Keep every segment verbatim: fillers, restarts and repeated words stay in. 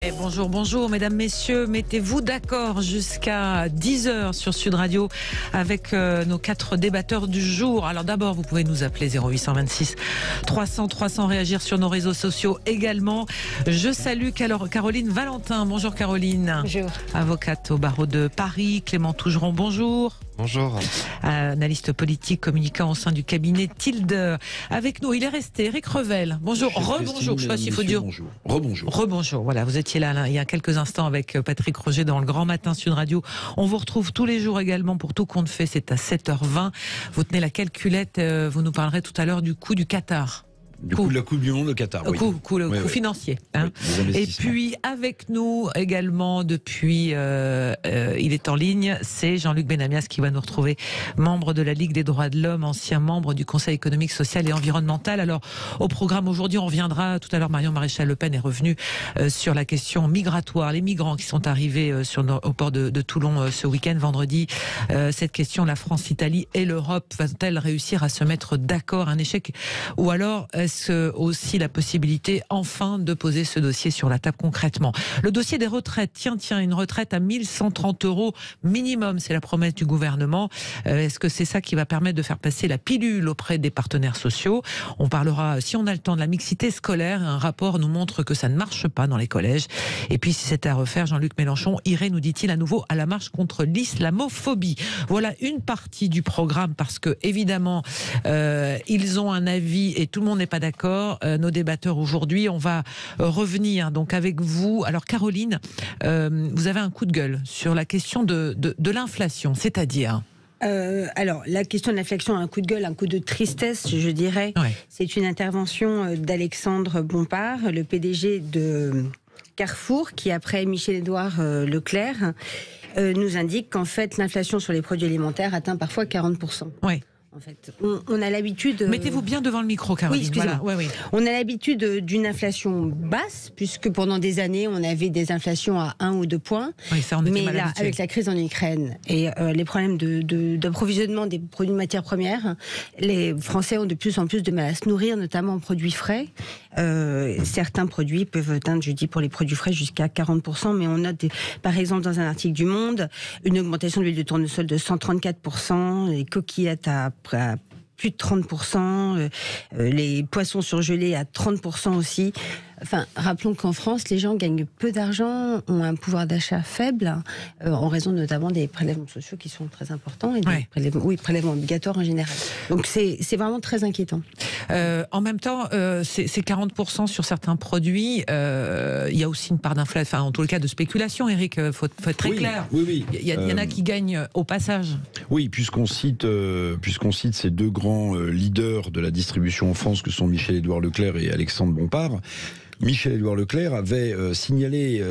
Et bonjour, bonjour, mesdames, messieurs. Mettez-vous d'accord jusqu'à dix heures sur Sud Radio avec euh, nos quatre débatteurs du jour. Alors d'abord, vous pouvez nous appeler zéro huit deux six trois cents trois cents, réagir sur nos réseaux sociaux également. Je salue Caroline Valentin. Bonjour Caroline. Bonjour. Avocate au barreau de Paris. Clément Tougeron, bonjour. Bonjour. Analyste politique, communicant au sein du cabinet Tilde. Avec nous, il est resté Éric Revel. Bonjour, rebonjour. Je sais pas s'il faut dire. Bonjour. Rebonjour. Rebonjour. Voilà, vous étiez là, là il y a quelques instants avec Patrick Roger dans le Grand Matin Sud Radio. On vous retrouve tous les jours également pour Tout compte fait. C'est à sept heures vingt. Vous tenez la calculette. Vous nous parlerez tout à l'heure du coût du Qatar. Du coup, de la Coupe du Monde au Qatar. Oui. Coût, coût, le oui, coût oui. financier. Hein. Oui, et puis, avec nous également, depuis, euh, euh, il est en ligne, c'est Jean-Luc Benamias qui va nous retrouver, membre de la Ligue des droits de l'homme, ancien membre du Conseil économique, social et environnemental. Alors, au programme aujourd'hui, on reviendra, tout à l'heure, Marion Maréchal Le Pen est revenue euh, sur la question migratoire, les migrants qui sont arrivés euh, sur, au port de, de Toulon euh, ce week-end, vendredi. Euh, cette question, la France, l'Italie et l'Europe, va-t-elle réussir à se mettre d'accord? Un échec? Ou alors, est-ce aussi la possibilité enfin de poser ce dossier sur la table concrètement? Le dossier des retraites, tiens, tiens, une retraite à mille cent trente euros minimum, c'est la promesse du gouvernement. Euh, est-ce que c'est ça qui va permettre de faire passer la pilule auprès des partenaires sociaux? On parlera, si on a le temps, de la mixité scolaire. Un rapport nous montre que ça ne marche pas dans les collèges. Et puis, si c'était à refaire, Jean-Luc Mélenchon irait, nous dit-il, à nouveau à la marche contre l'islamophobie. Voilà une partie du programme, parce que, évidemment, euh, ils ont un avis et tout le monde n'est pas d'accord. Euh, nos débatteurs aujourd'hui, on va euh, revenir donc avec vous. Alors Caroline, euh, vous avez un coup de gueule sur la question de, de, de l'inflation, c'est-à-dire euh, alors, la question de l'inflation a un coup de gueule, un coup de tristesse, je dirais. Ouais. C'est une intervention d'Alexandre Bompard, le P D G de Carrefour, qui, après Michel-Édouard euh, Leclerc, euh, nous indique qu'en fait, l'inflation sur les produits alimentaires atteint parfois quarante pour cent. Oui. En fait, on, on a l'habitude. Mettez-vous bien devant le micro, Caroline. Oui, excusez-moi. Voilà. Ouais, oui. On a l'habitude d'une inflation basse, puisque pendant des années, on avait des inflations à un ou deux points. Oui, ça, on était Mais mal là, habitué. avec la crise en Ukraine et euh, les problèmes de, de, d'approvisionnement des produits de matières premières, les Français ont de plus en plus de mal à se nourrir, notamment en produits frais. Euh, certains produits peuvent atteindre, je dis pour les produits frais, jusqu'à quarante pour cent, mais on note, des, par exemple, dans un article du Monde, une augmentation de l'huile de tournesol de cent trente-quatre pour cent, les coquillettes à, à plus de trente pour cent, euh, les poissons surgelés à trente pour cent aussi. Enfin, rappelons qu'en France, les gens gagnent peu d'argent, ont un pouvoir d'achat faible, euh, en raison notamment des prélèvements sociaux qui sont très importants, et des ouais. prélèvements, oui, prélèvements obligatoires en général. Donc c'est, c'est vraiment très inquiétant. Euh, en même temps, euh, c'est, c'est quarante pour cent sur certains produits. Euh, il y a aussi une part d'inflation, enfin en tout cas de spéculation, Eric, il faut, faut être très oui, clair. Oui, oui. Il y, y en a qui gagnent au passage. Oui, puisqu'on cite, euh, puisqu'on cite ces deux grands euh, leaders de la distribution en France, que sont Michel-Édouard Leclerc et Alexandre Bompard. Michel-Édouard Leclerc avait euh, signalé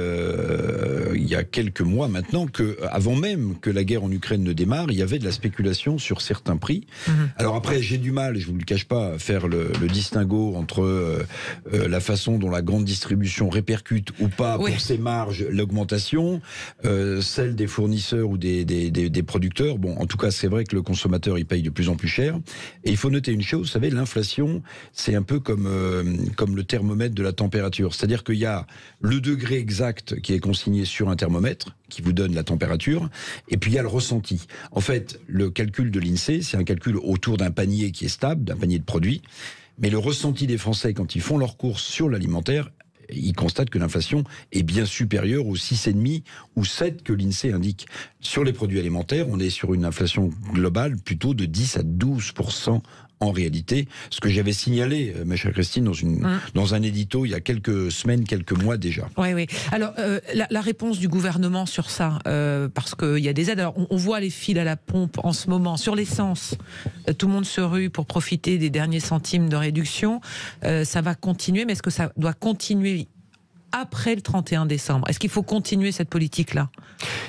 euh, il y a quelques mois maintenant que, avant même que la guerre en Ukraine ne démarre, il y avait de la spéculation sur certains prix. Mmh. Alors après, j'ai du mal, je vous le cache pas, à faire le, le distinguo entre euh, euh, la façon dont la grande distribution répercute ou pas oui. pour ses marges l'augmentation, euh, celle des fournisseurs ou des, des, des, des producteurs. Bon, en tout cas, c'est vrai que le consommateur il paye de plus en plus cher. Et il faut noter une chose, vous savez, l'inflation, c'est un peu comme euh, comme le thermomètre de la température. C'est-à-dire qu'il y a le degré exact qui est consigné sur un thermomètre, qui vous donne la température, et puis il y a le ressenti. En fait, le calcul de l'INSEE, c'est un calcul autour d'un panier qui est stable, d'un panier de produits, mais le ressenti des Français quand ils font leurs courses sur l'alimentaire, ils constatent que l'inflation est bien supérieure aux six virgule cinq ou sept que l'INSEE indique. Sur les produits alimentaires, on est sur une inflation globale plutôt de dix à douze pour cent en réalité, ce que j'avais signalé, ma chère Christine, dans, une, mmh. dans un édito il y a quelques semaines, quelques mois déjà. Oui, oui. Alors, euh, la, la réponse du gouvernement sur ça, euh, parce qu'il y a des aides. Alors, on, on voit les fils à la pompe en ce moment. Sur l'essence, euh, tout le monde se rue pour profiter des derniers centimes de réduction. Euh, ça va continuer, mais est-ce que ça doit continuer après le trente et un décembre? Est-ce qu'il faut continuer cette politique-là?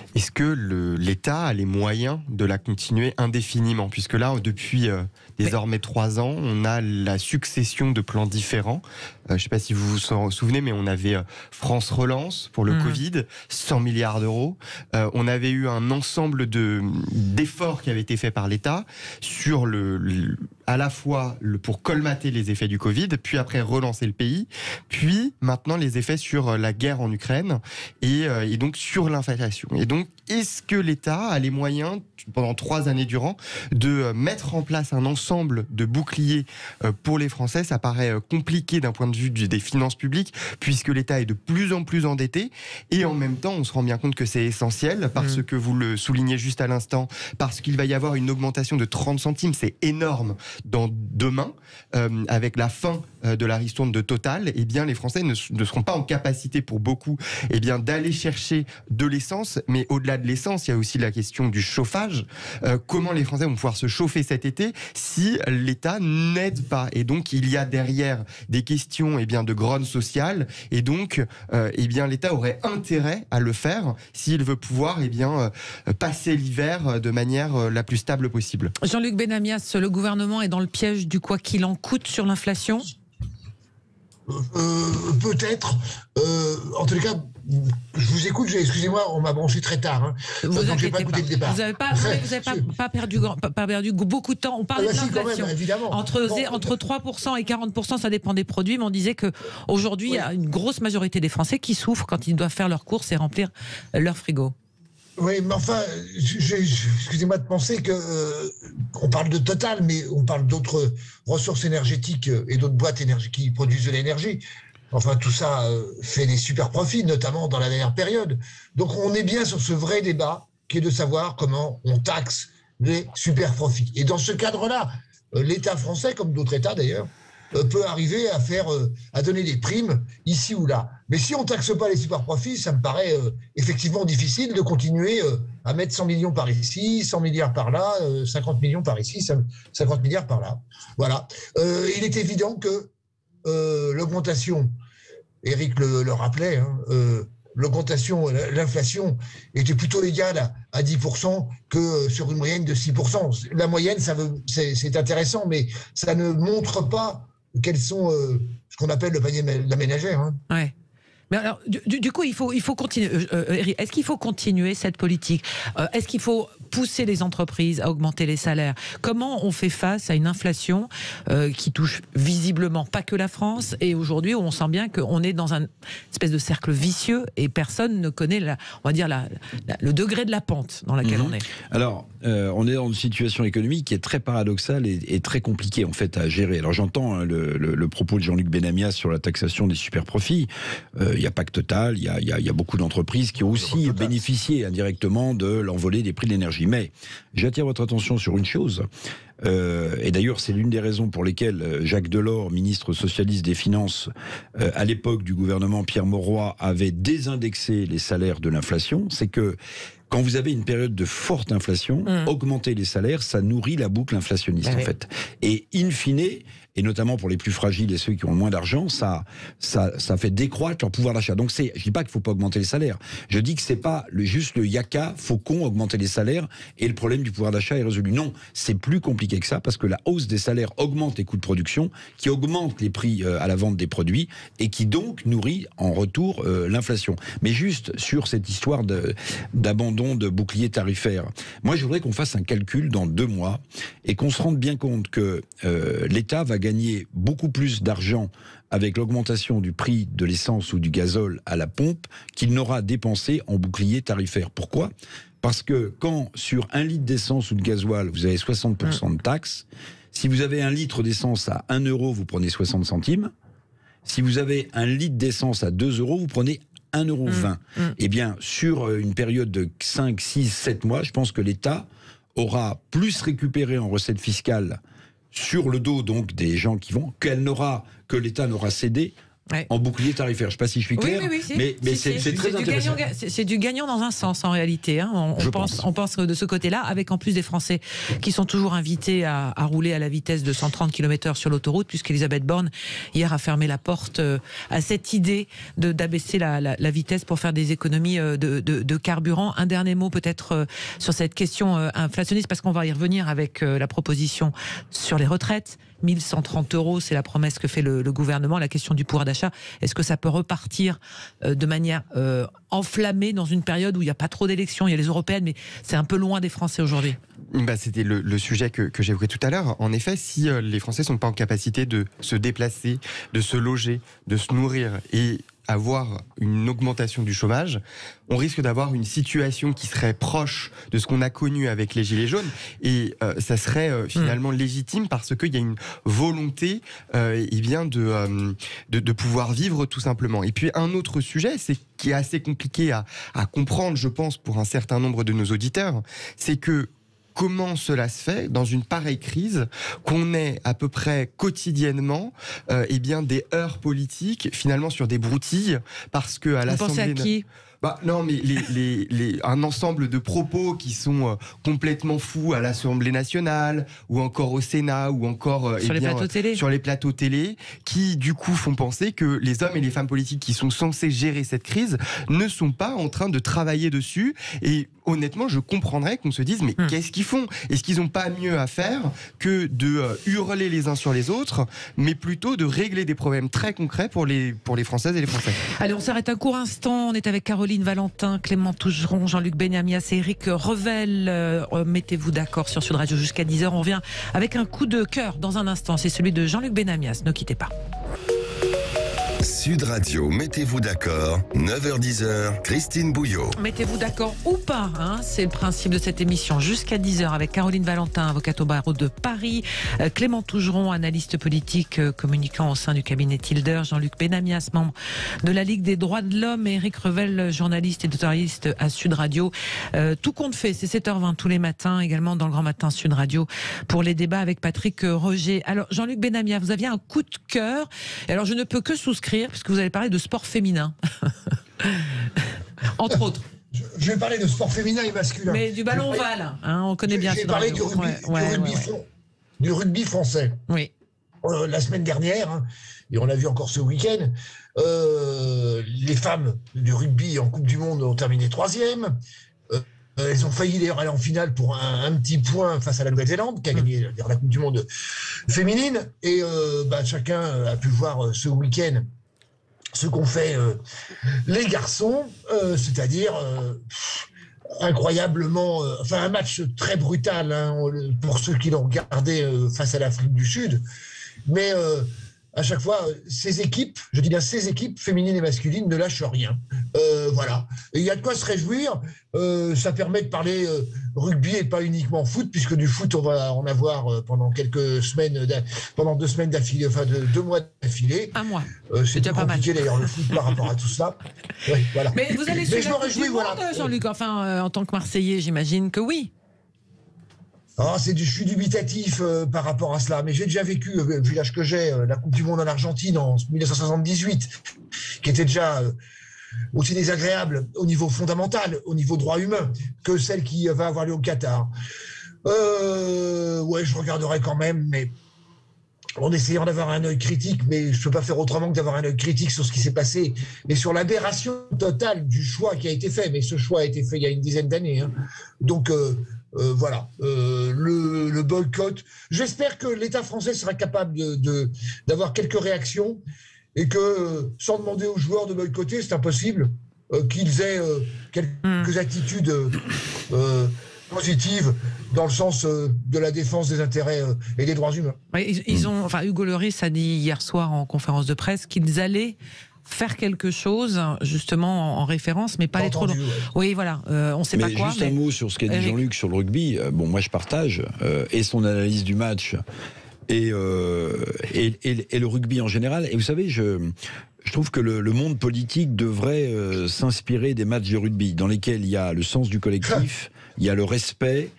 Est-ce que le, l'État a les moyens de la continuer indéfiniment? Puisque là, depuis euh, désormais mais... trois ans, on a la succession de plans différents. Euh, je ne sais pas si vous vous souvenez, mais on avait euh, France Relance pour le mmh. Covid, cent milliards d'euros. Euh, on avait eu un ensemble de, d'efforts qui avaient été faits par l'État sur le, le à la fois le, pour colmater les effets du Covid, puis après relancer le pays, puis maintenant les effets sur la guerre en Ukraine et, euh, et donc sur l'inflation. Et donc, est-ce que l'État a les moyens, pendant trois années durant, de mettre en place un ensemble de boucliers pour les Français? Ça paraît compliqué d'un point de vue des finances publiques, puisque l'État est de plus en plus endetté, et en même temps, on se rend bien compte que c'est essentiel, parce mmh. que vous le soulignez juste à l'instant, parce qu'il va y avoir une augmentation de trente centimes, c'est énorme, dans demain, euh, avec la fin euh, de la ristourne de Total, eh bien, les Français ne, ne seront pas en capacité, pour beaucoup, eh bien, d'aller chercher de l'essence, mais au-delà de l'essence, il y a aussi la question du chauffage. Euh, comment les Français vont pouvoir se chauffer cet été si l'État n'aide pas? Et donc, il y a derrière des questions eh bien, de grogne sociale, et donc, euh, eh bien, l'État aurait intérêt à le faire s'il veut pouvoir eh bien, euh, passer l'hiver de manière euh, la plus stable possible. Jean-Luc Benamias, le gouvernement est dans le piège du quoi qu'il en coûte sur l'inflation? Euh, peut-être. Euh, en tout cas, je vous écoute. Excusez-moi, on m'a branché très tard. Hein. Vous n'avez pas, pas. Vous avez pas, vous avez pas, pas, perdu, pas perdu beaucoup de temps. On parlait ah bah de l'inflation. Si, entre, bon, entre trois pour cent et quarante pour cent, ça dépend des produits. Mais on disait qu'aujourd'hui, oui. il y a une grosse majorité des Français qui souffrent quand ils doivent faire leurs courses et remplir leur frigo. Oui, mais enfin, excusez-moi de penser que euh, on parle de Total, mais on parle d'autres ressources énergétiques et d'autres boîtes énergie qui produisent de l'énergie. Enfin, tout ça euh, fait des super profits, notamment dans la dernière période. Donc, on est bien sur ce vrai débat qui est de savoir comment on taxe les super profits. Et dans ce cadre-là, euh, l'État français, comme d'autres États d'ailleurs, euh, peut arriver à faire, euh, à donner des primes ici ou là. Mais si on ne taxe pas les super profits, ça me paraît euh, effectivement difficile de continuer euh, à mettre cent millions par ici, cent milliards par là, euh, cinquante millions par ici, cinquante milliards par là. Voilà. Euh, il est évident que euh, l'augmentation, Éric le, le rappelait, hein, euh, l'augmentation, l'inflation était plutôt égale à, à dix pour cent que sur une moyenne de six pour cent. La moyenne, ça veut, c'est, c'est intéressant, mais ça ne montre pas quels sont euh, ce qu'on appelle le panier de la ménagère. Hein. Ouais. Mais alors, du, du coup, il faut, il faut continuer. Euh, euh, est-ce qu'il faut continuer cette politique? euh, Est-ce qu'il faut pousser les entreprises à augmenter les salaires? Comment on fait face à une inflation euh, qui touche visiblement pas que la France, et aujourd'hui, on sent bien qu'on est dans un espèce de cercle vicieux et personne ne connaît, la, on va dire, la, la, le degré de la pente dans laquelle mmh. on est. Alors, euh, on est dans une situation économique qui est très paradoxale et, et très compliquée en fait à gérer. Alors, j'entends hein, le, le, le propos de Jean-Luc Benamias sur la taxation des super profits. Euh, Il n'y a pas que Total, il y a, il y a, il y a beaucoup d'entreprises qui ont aussi bénéficié indirectement de l'envolée des prix de l'énergie. Mais j'attire votre attention sur une chose, euh, et d'ailleurs c'est l'une des raisons pour lesquelles Jacques Delors, ministre socialiste des Finances, euh, à l'époque du gouvernement Pierre Mauroy, avait désindexé les salaires de l'inflation, c'est que quand vous avez une période de forte inflation, mmh. augmenter les salaires, ça nourrit la boucle inflationniste, bah en oui. fait. Et in fine, et notamment pour les plus fragiles et ceux qui ont le moins d'argent, ça, ça, ça fait décroître leur pouvoir d'achat. Donc c'est, je dis pas qu'il faut pas augmenter les salaires. Je dis que c'est pas le, juste le yaka, faucon, augmenter les salaires et le problème du pouvoir d'achat est résolu. Non, c'est plus compliqué que ça parce que la hausse des salaires augmente les coûts de production, qui augmente les prix euh, à la vente des produits et qui donc nourrit en retour euh, l'inflation. Mais juste sur cette histoire de, d'abandon de bouclier tarifaire, moi je voudrais qu'on fasse un calcul dans deux mois et qu'on se rende bien compte que euh, l'État va gagner beaucoup plus d'argent avec l'augmentation du prix de l'essence ou du gazole à la pompe qu'il n'aura dépensé en bouclier tarifaire. Pourquoi ? Parce que quand sur un litre d'essence ou de gasoil vous avez soixante pour cent de taxes, si vous avez un litre d'essence à un euro, vous prenez soixante centimes. Si vous avez un litre d'essence à deux euros, vous prenez un euro vingt. Mmh, mmh. Eh bien, sur une période de cinq, six, sept mois, je pense que l'État aura plus récupéré en recettes fiscales sur le dos donc des gens qui vont, qu'elle n'aura, que l'État n'aura cédé Ouais. En bouclier tarifaire. Je ne sais pas si je suis clair, oui, oui, oui, mais, mais si, c'est, si. c'est très c'est intéressant. Du gagnant, c'est, c'est du gagnant dans un sens en réalité. Hein. On, on, pense, pense. on pense de ce côté-là, avec en plus des Français qui sont toujours invités à, à rouler à la vitesse de cent trente kilomètres heure sur l'autoroute, puisqu'Elisabeth Borne, hier, a fermé la porte à cette idée de, d'abaisser la, la, la vitesse pour faire des économies de, de, de carburant. Un dernier mot peut-être sur cette question inflationniste, parce qu'on va y revenir avec la proposition sur les retraites. mille cent trente euros, c'est la promesse que fait le, le gouvernement. La question du pouvoir d'achat, est-ce que ça peut repartir euh, de manière euh, enflammée dans une période où il n'y a pas trop d'élections? Il y a les européennes, mais c'est un peu loin des Français aujourd'hui. Bah, c'était le, le sujet que, que j'évoquais tout à l'heure. En effet, si euh, les Français ne sont pas en capacité de se déplacer, de se loger, de se nourrir et avoir une augmentation du chômage, on risque d'avoir une situation qui serait proche de ce qu'on a connu avec les Gilets jaunes, et euh, ça serait euh, finalement mmh. légitime parce qu'il y a une volonté euh, eh bien de, euh, de, de pouvoir vivre tout simplement. Et puis un autre sujet, c'est qui est assez compliqué à, à comprendre, je pense, pour un certain nombre de nos auditeurs, c'est que comment cela se fait dans une pareille crise qu'on ait à peu près quotidiennement euh, eh bien des heurts politiques finalement sur des broutilles, parce que à l'Assemblée... Vous pensez à qui ? Bah, non, mais les, les, les, un ensemble de propos qui sont euh, complètement fous à l'Assemblée nationale, ou encore au Sénat, ou encore euh, sur, eh les bien, plateaux télé. sur les plateaux télé, qui du coup font penser que les hommes et les femmes politiques qui sont censés gérer cette crise ne sont pas en train de travailler dessus. Et honnêtement, je comprendrais qu'on se dise, mais hum. qu'est-ce qu'ils font ? Est-ce qu'ils n'ont pas mieux à faire que de euh, hurler les uns sur les autres, mais plutôt de régler des problèmes très concrets pour les, pour les Françaises et les Français ? Allez, on s'arrête un court instant. On est avec Caroline Valentin, Clément Tougeron, Jean-Luc Benamias et Éric Revel. Euh, mettez-vous d'accord sur Sud Radio jusqu'à dix heures. On revient avec un coup de cœur dans un instant. C'est celui de Jean-Luc Benamias. Ne quittez pas. Sud Radio, mettez-vous d'accord, neuf heures dix, Christine Bouillot. Mettez-vous d'accord ou pas, hein, c'est le principe de cette émission. Jusqu'à dix heures avec Caroline Valentin, avocate au barreau de Paris, euh, Clément Tougeron, analyste politique, euh, communicant au sein du cabinet Tilder, Jean-Luc Benamias, membre de la Ligue des droits de l'homme, et Éric Revel, journaliste et éditorialiste à Sud Radio. Euh, tout compte fait, c'est sept heures vingt tous les matins, également dans le Grand Matin Sud Radio, pour les débats avec Patrick Roger. Alors, Jean-Luc Benamias, vous aviez un coup de cœur, et alors je ne peux que souscrire, puisque vous allez parler de sport féminin. Entre autres. Je, je vais parler de sport féminin et masculin. Mais du ballon ovale, hein, on connaît bien. Je vais parler du rugby, ouais, du, ouais, rugby ouais, ouais. Fran- du rugby français. Oui. Euh, la semaine dernière, hein, et on l'a vu encore ce week-end, euh, les femmes du rugby en Coupe du Monde ont terminé troisième. Euh, elles ont failli d'ailleurs aller en finale pour un, un petit point face à la Nouvelle-Zélande, qui a gagné la Coupe du Monde féminine. Et euh, bah, chacun a pu voir euh, ce week-end ce qu'ont fait euh, les garçons, euh, c'est-à-dire euh, incroyablement, euh, enfin un match très brutal hein, pour ceux qui l'ont regardé euh, face à l'Afrique du Sud, mais euh, à chaque fois, ces équipes, je dis bien ces équipes féminines et masculines ne lâchent rien. Euh, voilà. Et il y a de quoi se réjouir. Euh, ça permet de parler euh, rugby et pas uniquement foot, puisque du foot, on va en avoir euh, pendant quelques semaines, pendant deux semaines d'affilée, enfin de, deux mois d'affilée. Un mois. Euh, c'est déjà pas compliqué d'ailleurs le foot par rapport à tout ça. Ouais, voilà. Mais vous allez suivre je me réjouis, voilà. Jean-Luc, enfin, euh, en tant que Marseillais, j'imagine que oui. Oh, c'est du, je suis dubitatif euh, par rapport à cela, mais j'ai déjà vécu, euh, vu l'âge que j'ai, euh, la Coupe du Monde en Argentine en dix-neuf cent soixante-dix-huit, qui était déjà euh, aussi désagréable au niveau fondamental, au niveau droit humain, que celle qui va avoir lieu au Qatar. Euh, ouais, je regarderai quand même, mais en essayant d'avoir un œil critique, mais je ne peux pas faire autrement que d'avoir un œil critique sur ce qui s'est passé, mais sur l'aberration totale du choix qui a été fait. Mais ce choix a été fait il y a une dizaine d'années. Hein. Donc, euh, Euh, voilà, euh, le, le boycott. J'espère que l'État français sera capable de, de, d'avoir quelques réactions et que, euh, sans demander aux joueurs de boycotter, c'est impossible, euh, qu'ils aient euh, quelques mmh. attitudes euh, positives dans le sens euh, de la défense des intérêts euh, et des droits humains. Ils, ils ont, enfin, Hugo Lloris a dit hier soir en conférence de presse qu'ils allaient faire quelque chose justement en référence, mais pas, pas aller trop loin. Ouais. Oui, voilà, euh, on ne sait mais pas quoi. Juste mais... un mot sur ce qu'a dit Jean-Luc sur le rugby. Euh, bon, moi je partage euh, et son analyse du match et, euh, et, et, et le rugby en général. Et vous savez, je, je trouve que le, le monde politique devrait euh, s'inspirer des matchs de rugby dans lesquels il y a le sens du collectif, il y a le respect.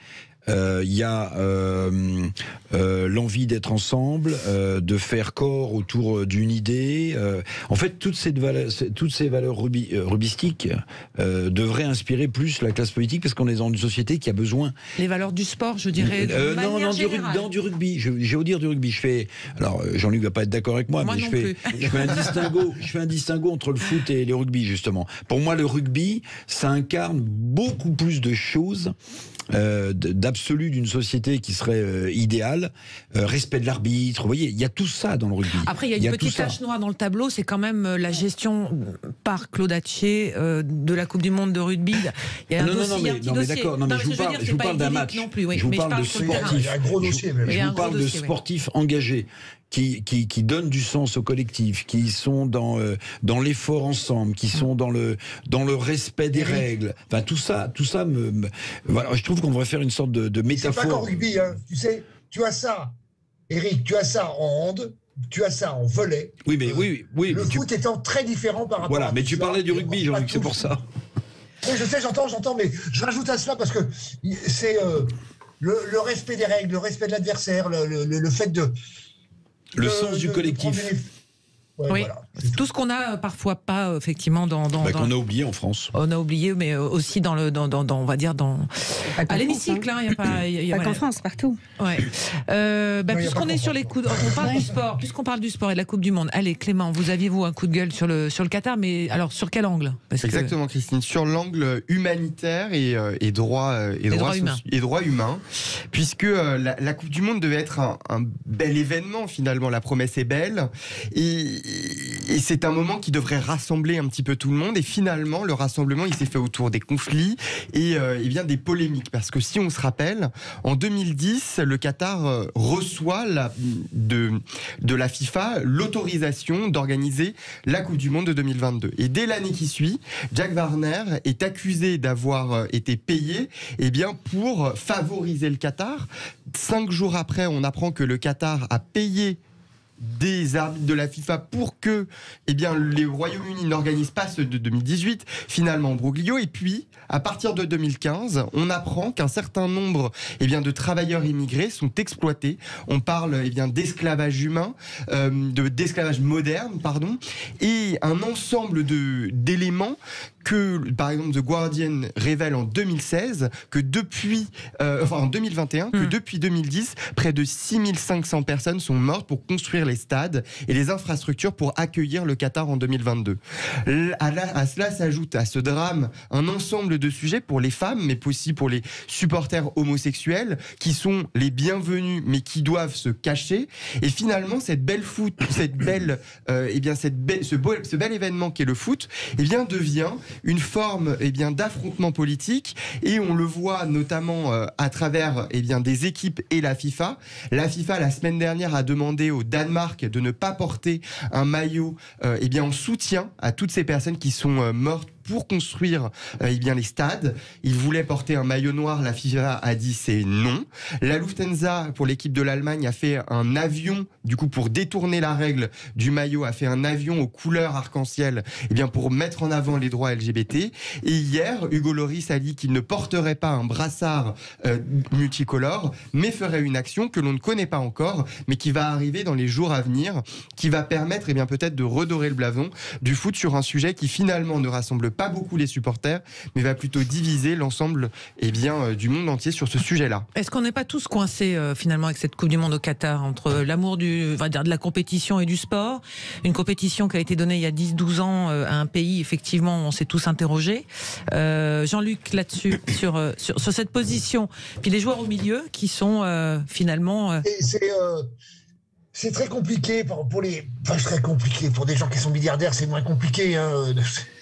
euh, il y a euh, euh, l'envie d'être ensemble, euh, de faire corps autour d'une idée. Euh, en fait, toutes ces valeurs, toutes ces valeurs rubi, euh, rubistiques euh, devraient inspirer plus la classe politique, parce qu'on est dans une société qui a besoin. Les valeurs du sport, je dirais. De euh, non, non, du, non, du rugby. Je, j'ai au dire du rugby. Je fais. Alors, Jean-Luc va pas être d'accord avec moi, moi mais non je fais, je fais un distinguo. Je fais un distinguo entre le foot et le rugby, justement. Pour moi, le rugby, ça incarne beaucoup plus de choses. Euh, d'absolu d'une société qui serait euh, idéale, euh, respect de l'arbitre, vous voyez, il y a tout ça dans le rugby. Après, il y a une y a petite tache noire dans le tableau, c'est quand même euh, la gestion par Claude Hatché euh, de la Coupe du Monde de rugby. Il y a un non, dossier, non, non, un mais, petit non, mais dossier. d'accord, non, mais Non, je vous mais parle, je veux dire, je vous c'est parle pas d'un idyllique match. non plus, oui. Je vous Mais parle de sur le terrain. Il y sportifs. a un gros dossier, même. Je Il y a vous un parle gros de dossier, oui. sportifs engagés. Qui, qui, qui donnent du sens au collectif, qui sont dans, euh, dans l'effort ensemble, qui sont dans le, dans le respect des Eric. règles. Enfin, tout ça, tout ça me, me- voilà, je trouve qu'on devrait faire une sorte de, de C'est pas qu'en métaphore. rugby, hein. Tu sais, tu as ça, Eric, tu as ça en hand, tu as ça en volley. Oui, mais Euh, oui, oui. le mais tu- foot étant très différent par rapport Voilà, à mais tout tu ça. parlais du Et rugby, on Jean-Luc, pas c'est tout- pour ça. Oui, je sais, j'entends, j'entends, mais je rajoute à cela parce que c'est euh, le, le respect des règles, le respect de l'adversaire, le, le, le- le fait de. Le de- sens du de- de collectif. prendre des- Ouais, Oui, voilà, c'est tout. tout. ce qu'on a euh, parfois pas euh, effectivement dans, dans, Bah, dans- qu'on a oublié en France. on a oublié, mais euh, aussi dans le dans, dans, dans- on va dire dans Pas qu'en à l'hémicycle, France, hein, il y a pas il y a- il y a- Pas qu'en voilà. France, partout. Ouais. Euh, bah, Non, il y a puisqu'on pas est qu'en sur les France. coups, de- on parle du sport, puisqu'on parle du sport et de la Coupe du Monde. Allez, Clément, vous aviez vous un coup de gueule sur le sur le Qatar, mais alors sur quel angle? Parce que- Exactement, Christine, sur l'angle humanitaire et, euh, et droits euh, et, Les droits soci- humains. et droits humains, puisque euh, la, la Coupe du Monde devait être un, un bel événement finalement. La promesse est belle et, et c'est un moment qui devrait rassembler un petit peu tout le monde. Et finalement, le rassemblement, il s'est fait autour des conflits et, euh, et bien des polémiques. Parce que si on se rappelle, en deux mille dix, le Qatar euh, reçoit la, de, de la FIFA l'autorisation d'organiser la Coupe du Monde de deux mille vingt-deux. Et dès l'année qui suit, Jack Warner est accusé d'avoir euh, été payé eh bien, pour favoriser le Qatar. Cinq jours après, on apprend que le Qatar a payé des arbitres de la FIFA pour que eh bien, les Royaumes-Unis n'organisent pas ceux de deux mille dix-huit, finalement Broglio. Et puis, à partir de deux mille quinze, on apprend qu'un certain nombre eh bien, de travailleurs immigrés sont exploités. On parle eh bien, d'esclavage humain, euh, de, d'esclavage moderne, pardon, et un ensemble de, d'éléments que, par exemple, The Guardian révèle en deux mille seize que depuis, euh, enfin en deux mille vingt et un, que Mmh. depuis deux mille dix, près de six mille cinq cents personnes sont mortes pour construire les stades et les infrastructures pour accueillir le Qatar en deux mille vingt-deux. L- À, la- à cela s'ajoute à ce drame un ensemble de sujets pour les femmes, mais aussi pour les supporters homosexuels qui sont les bienvenus, mais qui doivent se cacher. Et finalement, cette belle foot, cette belle, euh, eh bien, cette be- ce, beau- ce bel événement qu'est le foot, eh bien, devient une forme eh bien, d'affrontement politique, et on le voit notamment euh, à travers eh bien, des équipes et la FIFA. La FIFA, la semaine dernière, a demandé au Danemark de ne pas porter un maillot euh, eh bien, en soutien à toutes ces personnes qui sont euh, mortes pour construire euh, eh bien, les stades. Ils voulaient porter un maillot noir, la FIFA a dit c'est non. La Lufthansa, pour l'équipe de l'Allemagne, a fait un avion, du coup pour détourner la règle du maillot, a fait un avion aux couleurs arc-en-ciel eh bien, pour mettre en avant les droits L G B T. Et hier, Hugo Lloris a dit qu'il ne porterait pas un brassard euh, multicolore, mais ferait une action que l'on ne connaît pas encore, mais qui va arriver dans les jours à venir, qui va permettre eh bien, peut-être de redorer le blason du foot sur un sujet qui finalement ne rassemble pas beaucoup les supporters, mais va plutôt diviser l'ensemble eh bien, euh, du monde entier sur ce sujet-là. Est-ce qu'on n'est pas tous coincés euh, finalement avec cette Coupe du Monde au Qatar, entre l'amour du, on va dire, de la compétition et du sport, une compétition qui a été donnée il y a dix douze ans euh, à un pays, effectivement, on s'est tous interrogés. Euh, Jean-Luc, là-dessus, sur, euh, sur, sur cette position, puis les joueurs au milieu qui sont euh, finalement... euh, Et c'est euh, c'est très compliqué pour, pour les. Enfin, c'est très compliqué pour des gens qui sont milliardaires, c'est moins compliqué. Hein.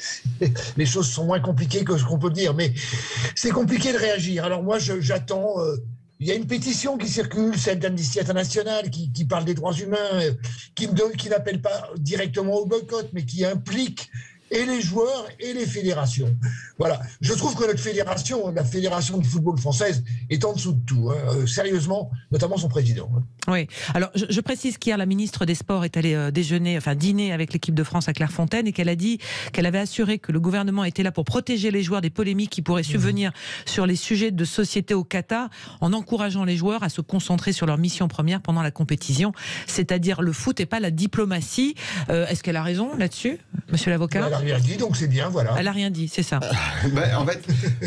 Les choses sont moins compliquées que ce qu'on peut dire, mais c'est compliqué de réagir. Alors moi, je- j'attends. euh, Il y a une pétition qui circule, celle d'Amnesty International, qui, qui parle des droits humains, euh, qui, me donne- qui n'appelle pas directement au boycott, mais qui implique et les joueurs et les fédérations. Voilà. Je trouve que notre fédération, la fédération de football française, est en dessous de tout. Hein. Sérieusement, notamment son président. Oui. Alors, je, je précise qu'hier, la ministre des Sports est allée euh, déjeuner, enfin dîner avec l'équipe de France à Clairefontaine et qu'elle a dit qu'elle avait assuré que le gouvernement était là pour protéger les joueurs des polémiques qui pourraient subvenir mmh. sur les sujets de société au Qatar, en encourageant les joueurs à se concentrer sur leur mission première pendant la compétition, c'est-à-dire le foot et pas la diplomatie. Euh, est-ce qu'elle a raison là-dessus, monsieur l'avocat ? Elle n'a rien dit, donc c'est bien, voilà. Elle n'a rien dit, c'est ça. Euh, bah, en fait,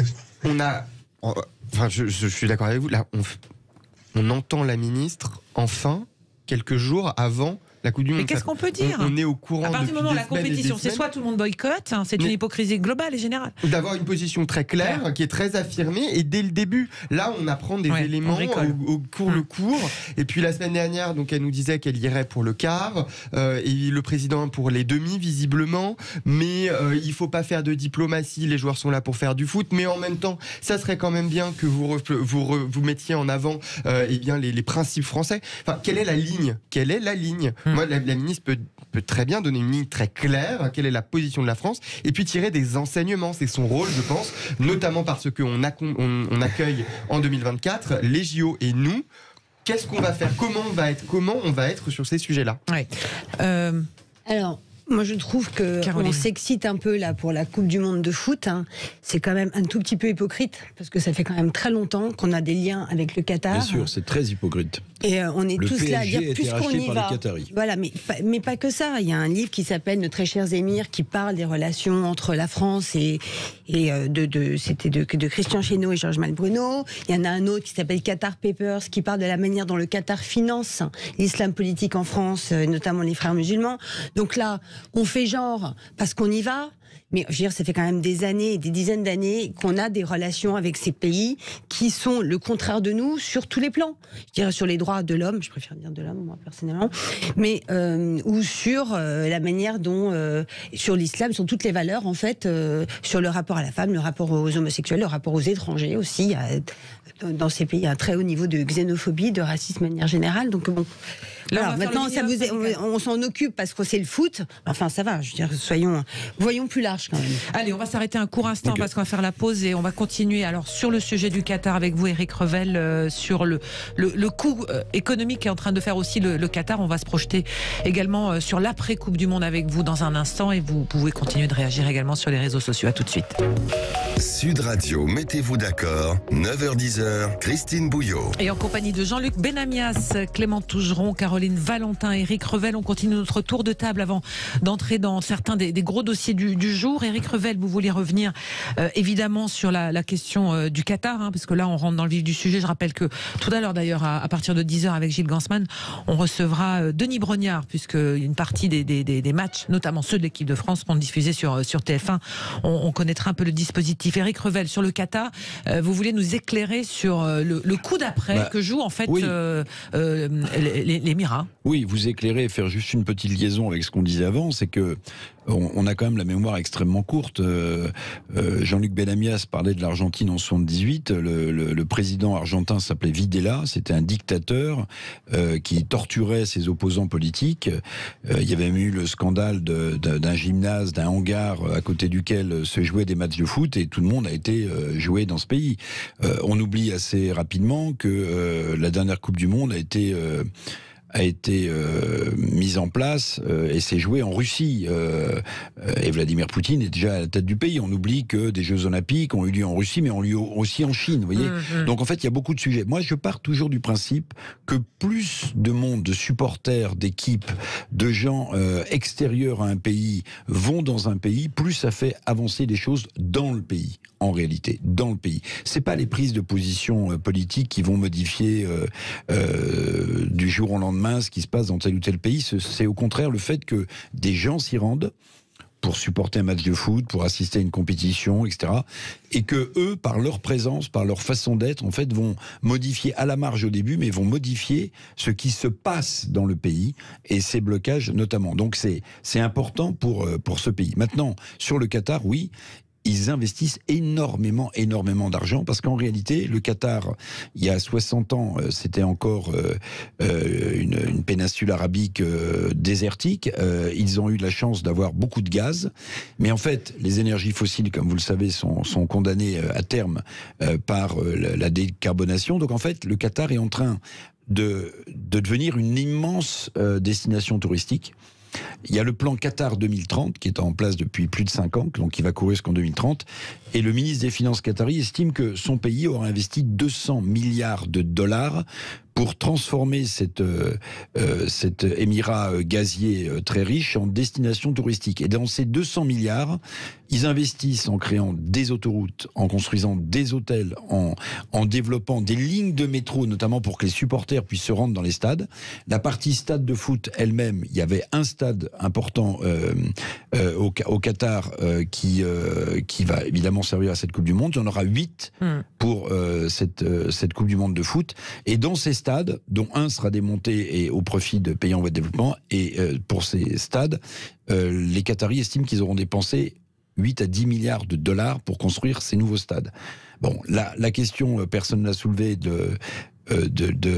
on a... Enfin, je, je suis d'accord avec vous, là, on, on entend la ministre, enfin, quelques jours avant la Coupe du Monde. Mais qu'est-ce qu'on peut dire ? on, on est au courant. À partir du moment où la compétition, c'est soit tout le monde boycotte, hein, c'est une hypocrisie globale et générale. D'avoir une position très claire, claire, qui est très affirmée, et dès le début, là, on apprend des ouais, éléments au, au cours mmh. le cours. Et puis la semaine dernière, donc elle nous disait qu'elle irait pour le quart, euh, et le président pour les demi, visiblement. Mais euh, il faut pas faire de diplomatie. Les joueurs sont là pour faire du foot, mais en même temps, ça serait quand même bien que vous vous, vous mettiez en avant, euh, eh bien les, les principes français. Enfin, quelle est la ligne ? Quelle est la ligne ? mmh. Moi, la, la ministre peut, peut très bien donner une ligne très claire, quelle est la position de la France, et puis tirer des enseignements. C'est son rôle, je pense, notamment parce qu'on on, on accueille en deux mille vingt-quatre les J O et nous. Qu'est-ce qu'on va faire ? Comment on va être ? Comment on va être sur ces sujets-là ? Ouais. Euh... Alors. Moi, je trouve que on s'excite un peu là pour la Coupe du Monde de foot. Hein. C'est quand même un tout petit peu hypocrite parce que ça fait quand même très longtemps qu'on a des liens avec le Qatar. Bien sûr, c'est très hypocrite. Et euh, on est le tous P S G là à dire a plus été qu'on y par va. Les Qataris. Voilà, mais mais pas que ça. Il y a un livre qui s'appelle Nos très chers émirs qui parle des relations entre la France et et euh, de, de c'était de, de Christian Chesneau et Georges Malbruno. Il y en a un autre qui s'appelle Qatar Papers qui parle de la manière dont le Qatar finance l'islam politique en France, notamment les frères musulmans. Donc là, on fait genre parce qu'on y va, mais je veux dire, ça fait quand même des années, des dizaines d'années qu'on a des relations avec ces pays qui sont le contraire de nous sur tous les plans. Je dirais sur les droits de l'homme, je préfère dire de l'homme moi personnellement, mais euh, ou sur euh, la manière dont, euh, sur l'islam, sur toutes les valeurs en fait, euh, sur le rapport à la femme, le rapport aux homosexuels, le rapport aux étrangers aussi. Il y a, dans ces pays, il y a un très haut niveau de xénophobie, de racisme de manière générale. Donc bon. Là, maintenant, ça vous est, on, on s'en occupe parce que c'est le foot. Enfin, ça va. Je veux dire, soyons, voyons plus large quand même. Allez, on va s'arrêter un court instant okay. parce qu'on va faire la pause et on va continuer. Alors sur le sujet du Qatar avec vous, Éric Revel, euh, sur le le, le coût euh, économique qui est en train de faire aussi le, le Qatar. On va se projeter également euh, sur l'après Coupe du Monde avec vous dans un instant et vous pouvez continuer de réagir également sur les réseaux sociaux. À tout de suite. Sud Radio, mettez-vous d'accord. neuf heures dix, Christine Bouillot. Et en compagnie de Jean-Luc Benamias, Clément Tougeron, Caroline Valentin, Éric Revel, on continue notre tour de table avant d'entrer dans certains des, des gros dossiers du, du jour. Éric Revel, vous vouliez revenir euh, évidemment sur la, la question euh, du Qatar, hein, parce que là on rentre dans le vif du sujet. Je rappelle que tout à l'heure d'ailleurs, à, à partir de dix heures avec Gilles Gansman, on recevra euh, Denis Brognard, puisque une partie des, des, des, des matchs, notamment ceux de l'équipe de France, seront diffusés sur, sur T F un. On, on connaîtra un peu le dispositif. Éric Revel, sur le Qatar, euh, vous voulez nous éclairer sur euh, le, le coup d'après bah, que joue en fait oui. euh, euh, l'Émirat. Oui, vous éclairer et faire juste une petite liaison avec ce qu'on disait avant, c'est que on, on a quand même la mémoire extrêmement courte. Euh, euh, Jean-Luc Benamias parlait de l'Argentine en soixante-dix-huit. Le, le, le président argentin s'appelait Videla. C'était un dictateur euh, qui torturait ses opposants politiques. Euh, il y avait même eu le scandale de, de, d'un gymnase, d'un hangar à côté duquel se jouaient des matchs de foot et tout le monde a été euh, joué dans ce pays. Euh, on oublie assez rapidement que euh, la dernière Coupe du Monde a été euh, a été euh, mise en place euh, et s'est jouée en Russie. Euh, et Vladimir Poutine est déjà à la tête du pays. On oublie que des Jeux Olympiques ont eu lieu en Russie, mais ont eu lieu aussi en Chine. Vous voyez. Mmh, mmh. Donc en fait, il y a beaucoup de sujets. Moi, je pars toujours du principe que plus de monde, de supporters, d'équipes, de gens euh, extérieurs à un pays vont dans un pays, plus ça fait avancer les choses dans le pays. En réalité, dans le pays. C'est pas les prises de position euh, politiques qui vont modifier euh, euh, du jour au lendemain ce qui se passe dans tel ou tel pays. C'est au contraire le fait que des gens s'y rendent pour supporter un match de foot, pour assister à une compétition, et cetera. Et que eux, par leur présence, par leur façon d'être, en fait, vont modifier à la marge au début, mais vont modifier ce qui se passe dans le pays et ces blocages notamment. Donc c'est c'est important pour pour ce pays. Maintenant, sur le Qatar, oui. ils investissent énormément, énormément d'argent, parce qu'en réalité, le Qatar, il y a soixante ans, c'était encore euh, euh, une, une péninsule arabique euh, désertique. Euh, ils ont eu la chance d'avoir beaucoup de gaz, mais en fait, les énergies fossiles, comme vous le savez, sont, sont condamnées à terme euh, par euh, la décarbonation. Donc en fait, le Qatar est en train de, de devenir une immense euh, destination touristique. Il y a le plan Qatar deux mille trente qui est en place depuis plus de cinq ans, donc qui va courir jusqu'en deux mille trente. Et le ministre des Finances qatari estime que son pays aura investi deux cents milliards de dollars pour transformer cette, euh, euh, cet émirat gazier très riche en destination touristique. Et dans ces deux cents milliards, ils investissent en créant des autoroutes, en construisant des hôtels, en, en développant des lignes de métro, notamment pour que les supporters puissent se rendre dans les stades. La partie stade de foot elle-même, il y avait un stade important euh, euh, au, au Qatar euh, qui, euh, qui va évidemment servir à cette Coupe du Monde. Il y en aura huit mmh. pour euh, cette, euh, cette Coupe du Monde de foot. Et dans ces stades, dont un sera démonté et au profit de pays en voie de développement, et euh, pour ces stades, euh, les Qataris estiment qu'ils auront dépensé huit à dix milliards de dollars pour construire ces nouveaux stades. Bon, la, la question, personne n'a soulevé de... De, de,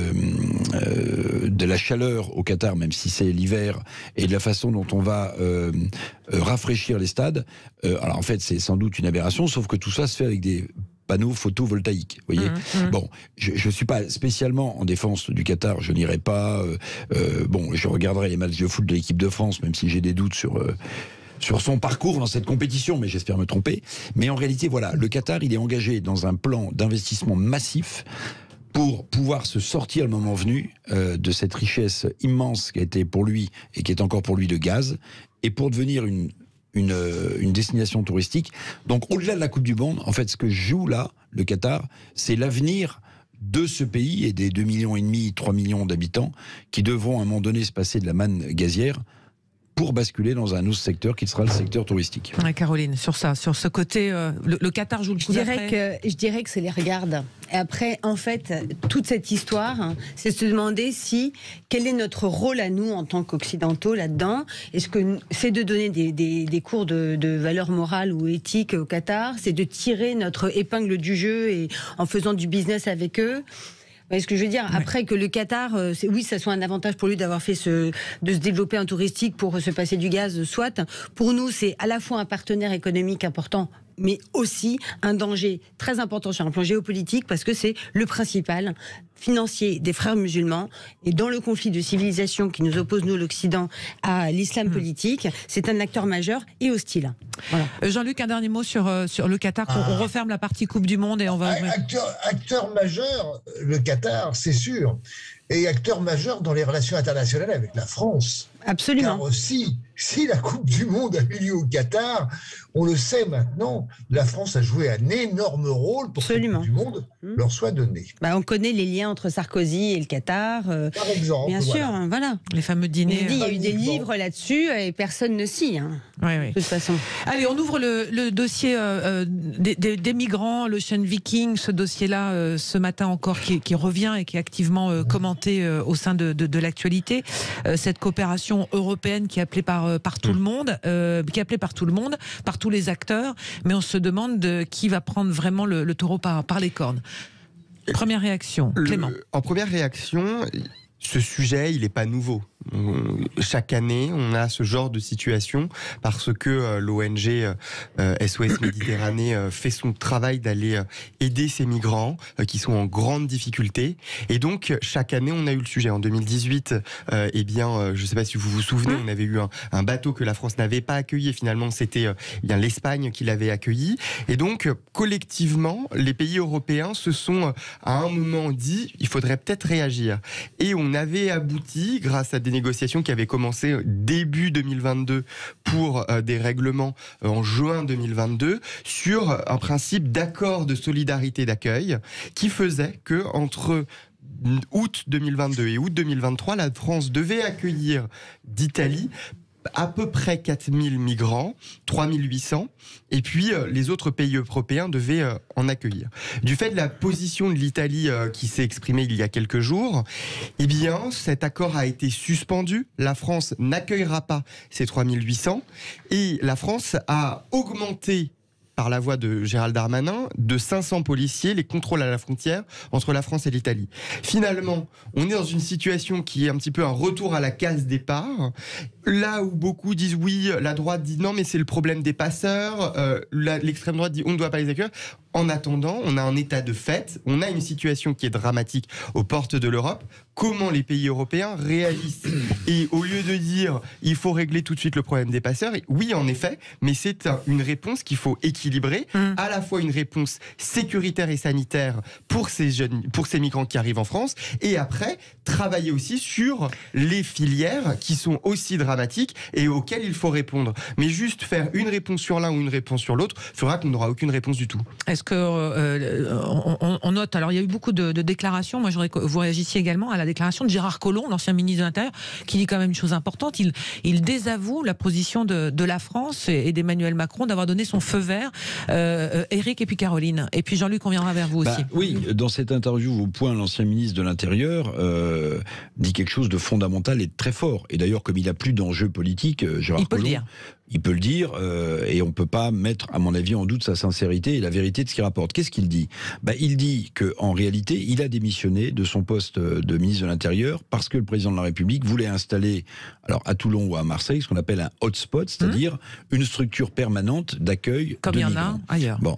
euh, de la chaleur au Qatar, même si c'est l'hiver, et de la façon dont on va euh, rafraîchir les stades. Euh, alors en fait, c'est sans doute une aberration, sauf que tout ça se fait avec des panneaux photovoltaïques. Vous voyez, mmh, mmh. Bon, je ne suis pas spécialement en défense du Qatar, je n'irai pas. Euh, euh, bon, je regarderai les matchs de foot de l'équipe de France, même si j'ai des doutes sur. Euh, sur son parcours dans cette compétition, mais j'espère me tromper. Mais en réalité, voilà, le Qatar, il est engagé dans un plan d'investissement massif pour pouvoir se sortir le moment venu euh, de cette richesse immense qui a été pour lui et qui est encore pour lui de gaz, et pour devenir une, une, euh, une destination touristique. Donc au-delà de la Coupe du Monde, en fait, ce que joue là, le Qatar, c'est l'avenir de ce pays et des deux millions et demi, trois millions d'habitants qui devront à un moment donné se passer de la manne gazière pour basculer dans un autre secteur qui sera le secteur touristique. Ouais, Caroline, sur ça, sur ce côté, euh, le, le Qatar joue le coup d'après. Je dirais que c'est les regarde. Et après, en fait, toute cette histoire, hein, c'est se demander si, quel est notre rôle à nous en tant qu'occidentaux là-dedans. Est-ce que c'est de donner des, des, des cours de, de valeurs morales ou éthiques au Qatar? C'est de tirer notre épingle du jeu et en faisant du business avec eux? Vous voyez ce que je veux dire? Après, oui. Que le Qatar, euh, oui, ça soit un avantage pour lui d'avoir fait ce, de se développer en touristique pour se passer du gaz, soit. Pour nous, c'est à la fois un partenaire économique important, mais aussi un danger très important sur un plan géopolitique, parce que c'est le principal financier des frères musulmans, et dans le conflit de civilisation qui nous oppose, nous, l'Occident, à l'islam mmh. politique, c'est un acteur majeur et hostile. Voilà. Euh, Jean-Luc, un dernier mot sur, euh, sur le Qatar. Ah. On, on referme la partie Coupe du Monde et on va... Acteur, acteur majeur, le Qatar, c'est sûr, et acteur majeur dans les relations internationales avec la France. Absolument. Car aussi, si la Coupe du Monde a eu lieu au Qatar, on le sait maintenant, la France a joué un énorme rôle pour Absolument. que la Coupe du Monde mmh. leur soit donnée. Bah, on connaît les liens entre Sarkozy et le Qatar. Euh, Par exemple. Bien voilà. sûr, voilà. Les fameux dîners. Il y a eu des livres là-dessus et personne ne s'y. Hein, oui, oui. de toute façon. Allez, on ouvre le, le dossier euh, des, des, des migrants, l'Ocean Viking, ce dossier-là, euh, ce matin encore, qui, qui revient et qui est activement euh, commenté euh, au sein de, de, de l'actualité. Euh, cette coopération européenne qui est appelée par, euh, par tout mmh. le monde, euh, qui est appelée par tout le monde, par tous les acteurs, mais on se demande de qui va prendre vraiment le, le taureau par, par les cornes. Première réaction, Clément. Le, en première réaction, ce sujet, il n'est pas nouveau. Chaque année, on a ce genre de situation parce que euh, l'O N G euh, S O S Méditerranée euh, fait son travail d'aller euh, aider ces migrants euh, qui sont en grande difficulté. Et donc, chaque année, on a eu le sujet. En deux mille dix-huit, euh, eh bien, euh, je ne sais pas si vous vous souvenez, on avait eu un, un bateau que la France n'avait pas accueilli. Et finalement, c'était euh, bien l'Espagne qui l'avait accueilli. Et donc, euh, collectivement, les pays européens se sont, euh, à un moment dit, il faudrait peut-être réagir. Et on avait abouti, grâce à des négociations qui avaient commencé début deux mille vingt-deux pour euh, des règlements euh, en juin deux mille vingt-deux sur un principe d'accord de solidarité d'accueil qui faisait que entre août deux mille vingt-deux et août deux mille vingt-trois, la France devait accueillir d'Italie à peu près quatre mille migrants, trois mille huit cents, et puis euh, les autres pays européens devaient euh, en accueillir. Du fait de la position de l'Italie euh, qui s'est exprimée il y a quelques jours, eh bien, cet accord a été suspendu. La France n'accueillera pas ces trois mille huit cents, et la France a augmenté par la voix de Gérald Darmanin, de cinq cents policiers, les contrôles à la frontière entre la France et l'Italie. Finalement, on est dans une situation qui est un petit peu un retour à la case départ. Là où beaucoup disent oui, la droite dit non, mais c'est le problème des passeurs, euh, la, l'extrême droite dit on ne doit pas les accueillir. En attendant, on a un état de fait, on a une situation qui est dramatique aux portes de l'Europe. Comment les pays européens réagissent? Et au lieu de dire il faut régler tout de suite le problème des passeurs, oui en effet, mais c'est un, une réponse qu'il faut équilibrer, mmh. à la fois une réponse sécuritaire et sanitaire pour ces jeunes, pour ces migrants qui arrivent en France, et après travailler aussi sur les filières qui sont aussi dramatiques et auxquelles il faut répondre. Mais juste faire une réponse sur l'un ou une réponse sur l'autre fera qu'on n'aura aucune réponse du tout. Est-ce que euh, on, on note, alors il y a eu beaucoup de, de déclarations, moi je voudrais que vous réagissiez également à la déclaration de Gérard Collomb, l'ancien ministre de l'Intérieur, qui dit quand même une chose importante, il, il désavoue la position de, de la France et, et d'Emmanuel Macron d'avoir donné son feu vert. Euh, Éric et puis Caroline, et puis Jean-Luc, on viendra vers vous aussi. Bah, oui, dans cette interview, au point, l'ancien ministre de l'Intérieur euh, dit quelque chose de fondamental et de très fort. Et d'ailleurs, comme il n'a plus d'enjeu politique, Gérard il peut Collomb, le dire. Il peut le dire, euh, et on ne peut pas mettre, à mon avis, en doute sa sincérité et la vérité de ce qu'il rapporte. Qu'est-ce qu'il dit? bah, Il dit qu'en réalité, il a démissionné de son poste de ministre de l'Intérieur parce que le président de la République voulait installer, alors à Toulon ou à Marseille, ce qu'on appelle un hotspot, c'est-à-dire mmh. une structure permanente d'accueil comme de il y en migrants. a ailleurs. Bon.